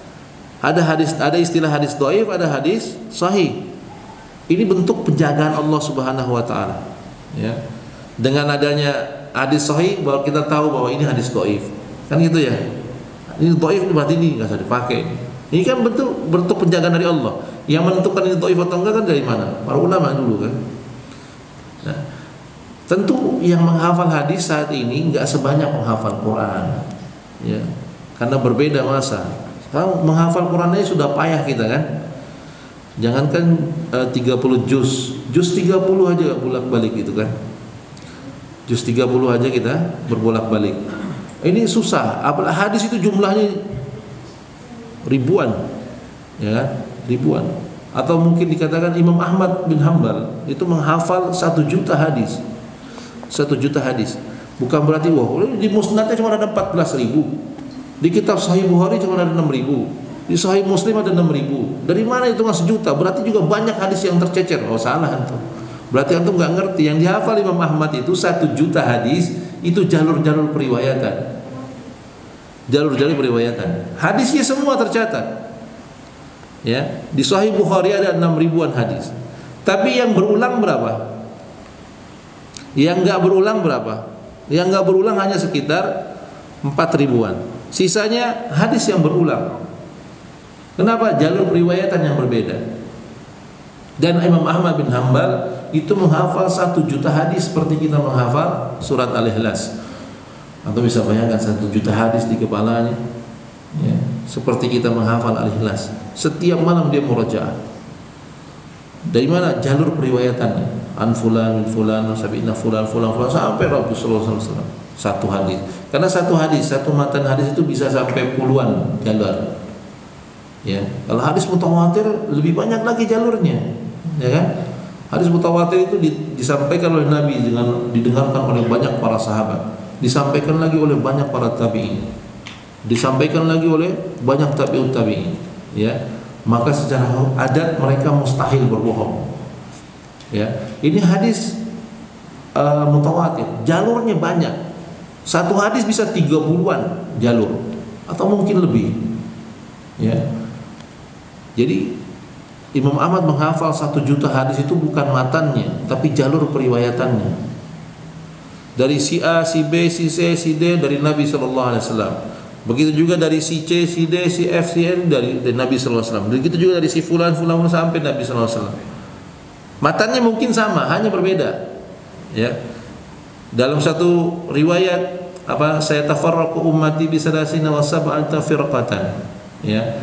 Ada istilah hadis dhaif, ada hadis sahih. Ini bentuk penjagaan Allah Subhanahu wa taala. Ya. Dengan adanya hadis sahih, bahwa kita tahu bahwa ini hadis dhaif. Kan gitu ya. Ini dhaif berarti ini enggak usah dipakai. Ini kan bentuk penjagaan dari Allah. Yang menentukan ini dhaif atau enggak kan dari mana? Para ulama dulu kan. Nah, tentu yang menghafal hadis saat ini enggak sebanyak menghafal Quran. Ya. Karena berbeda masa. Sekarang menghafal Quran aja sudah payah kita kan. Jangankan 30 juz 30 aja bolak-balik gitu kan. Juz 30 aja kita berbolak-balik. Ini susah. Apalagi hadis itu jumlahnya ribuan, ya kan? Ribuan. Atau mungkin dikatakan Imam Ahmad bin Hanbal itu menghafal 1 juta hadis. 1 juta hadis. Bukan berarti di musnadnya cuma ada 14.000. Di kitab Sahih Bukhari cuma ada 6.000. Di Sahih Muslim ada 6.000. Dari mana itu nggak sejuta? Berarti juga banyak hadis yang tercecer. Oh, salah antum. Berarti antum nggak ngerti. Yang dihafal Imam Ahmad itu 1 juta hadis, itu jalur-jalur periwayatan. Jalur-jalur periwayatan. Hadisnya semua tercatat. Ya, di Sahih Bukhari ada 6.000-an hadis. Tapi yang berulang berapa? Yang nggak berulang berapa? Yang nggak berulang hanya sekitar 4.000-an. Sisanya hadis yang berulang. Kenapa? Jalur periwayatan yang berbeda. Dan Imam Ahmad bin Hanbal itu menghafal 1 juta hadis seperti kita menghafal surat Al-Ikhlas. Atau bisa bayangkan 1 juta hadis di kepalanya, ya, seperti kita menghafal Al-Ikhlas. Setiap malam dia murajaah. Dari mana? Jalur periwayatannya. An fulan min fulan sabina fulan sampai Rasulullah SAW. Satu hadis. Karena satu hadis, satu matan hadis itu bisa sampai puluhan jalur. Ya, kalau hadis mutawatir lebih banyak lagi jalurnya, ya kan? Hadis mutawatir itu disampaikan oleh Nabi dengan didengarkan oleh banyak para sahabat, disampaikan lagi oleh banyak para tabi'in, disampaikan lagi oleh banyak tabi'ut tabi'in, ya. Maka secara adat mereka mustahil berbohong. Ya, ini hadis mutawatir, jalurnya banyak. Satu hadis bisa 30-an jalur atau mungkin lebih. Ya. Jadi Imam Ahmad menghafal 1 juta hadis itu bukan matannya, tapi jalur periwayatannya. Dari si A, si B, si C, si D dari Nabi sallallahu alaihi wasallam. Begitu juga dari si C, si D, si F, si N dari Nabi sallallahu alaihi wasallam. Begitu juga dari si fulan sampai Nabi sallallahu alaihi wasallam. Matannya mungkin sama, hanya berbeda. Ya. Dalam satu riwayat saya tafarraqu ummati bi salasina wa sab'ata firqatan. Ya.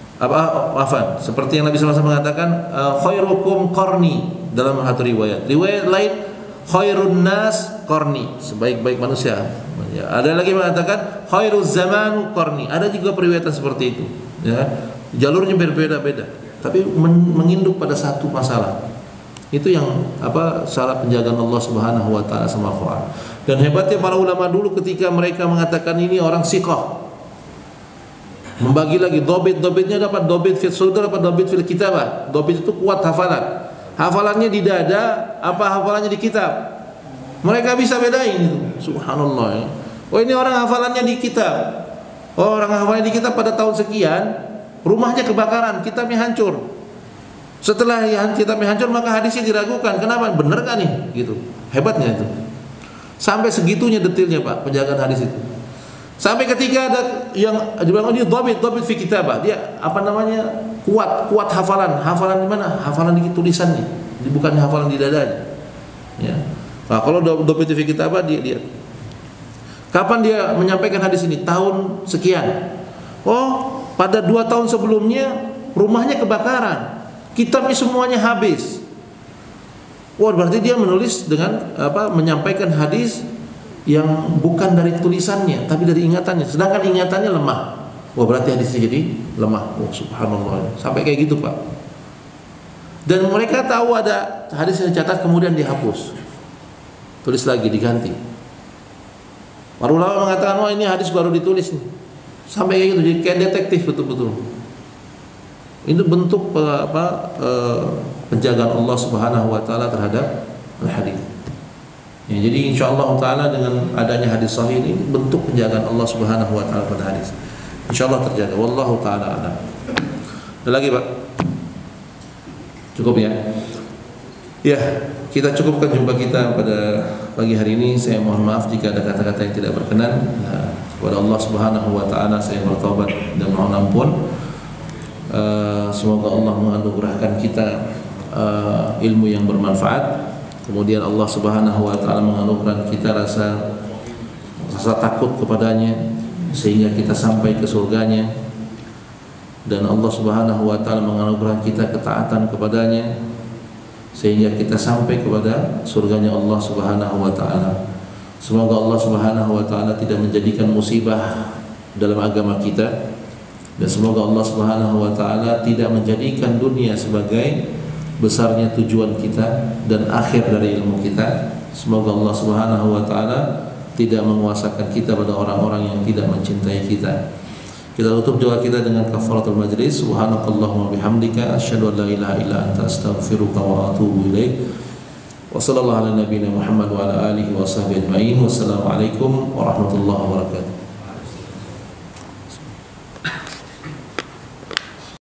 Seperti yang Nabi sallallahu alaihi wasallam mengatakan khairukum qarni dalam satu riwayat. Riwayat lain khairun nas qarni, sebaik-baik manusia. Ya. Ada lagi mengatakan khairuz zamanu qarni. Ada juga periwayatan seperti itu. Ya. Jalurnya berbeda-beda, tapi menginduk pada satu masalah. Itu yang salah penjagaan Allah Subhanahu wa taala sama Quran. Dan hebatnya para ulama dulu ketika mereka mengatakan ini orang siqah. Membagi lagi dobit-dobitnya, dapat dobit fil sudur, dapat dobit fil kitabah. Dobit itu kuat hafalan. Hafalannya di dada, hafalannya di kitab. Mereka bisa bedain itu. Subhanallah ya. Oh, ini orang hafalannya di kitab. Oh, orang hafalannya di kitab pada tahun sekian, rumahnya kebakaran, kitabnya hancur. Setelah kitabnya hancur maka hadisnya diragukan. Kenapa? Benar kan nih? Gitu. Hebatnya itu. Sampai segitunya detailnya Pak penjagaan hadis itu. Sampai ketika ada yang dibilang ini dobit fi kitabah, dia kuat hafalan di mana? Hafalan di tulisannya, bukan hafalan di dadanya. Ya. Nah, kalau dobit fi kitabah dia kapan dia menyampaikan hadis ini? Tahun sekian. Oh, pada 2 tahun sebelumnya rumahnya kebakaran, kitabnya semuanya habis. Wah, berarti dia menulis dengan menyampaikan hadis yang bukan dari tulisannya tapi dari ingatannya, sedangkan ingatannya lemah. Wah, berarti hadisnya jadi lemah. Oh, subhanallah. Sampai kayak gitu, Pak. Dan mereka tahu ada hadis yang dicatat kemudian dihapus. Tulis lagi, diganti. Para ulama mengatakan, "Oh, ini hadis baru ditulis nih." Sampai kayak gitu, jadi kayak detektif betul-betul. Itu bentuk penjagaan Allah Subhanahu wa taala terhadap hadis. Ya, jadi insyaallah taala dengan adanya hadis sahih ini bentuk penjagaan Allah Subhanahu wa taala pada hadis. Insyaallah terjaga. Wallahu taala a'lam. Ada lagi, Pak? Cukup ya? Ya, kita cukupkan jumpa kita pada pagi hari ini. Saya mohon maaf jika ada kata-kata yang tidak berkenan. Kepada Allah Subhanahu wa taala saya bertobat dan mohon ampun. Semoga Allah menganugerahkan kita ilmu yang bermanfaat. Kemudian Allah Subhanahu wa taala menganugerahkan kita rasa takut kepadanya sehingga kita sampai ke surganya, dan Allah Subhanahu wa taala menganugerahkan kita ketaatan kepadanya sehingga kita sampai kepada surganya Allah Subhanahu wa taala. Semoga Allah Subhanahu wa taala tidak menjadikan musibah dalam agama kita, dan semoga Allah Subhanahu wa taala tidak menjadikan dunia sebagai besarnya tujuan kita dan akhir dari ilmu kita. Semoga Allah Subhanahu wa taala tidak menguasakan kita pada orang-orang yang tidak mencintai kita. Kita tutup doa kita dengan kafaratul majlis. Subhanakallahumma bihamdika asyhadu an la ilaha illa anta astaghfiruka wa atubu ilaik. Wa sallallahu ala nabiyyina Muhammad wa ala alihi wa sahbihi ajma'in. Wassalamualaikum warahmatullahi wabarakatuh.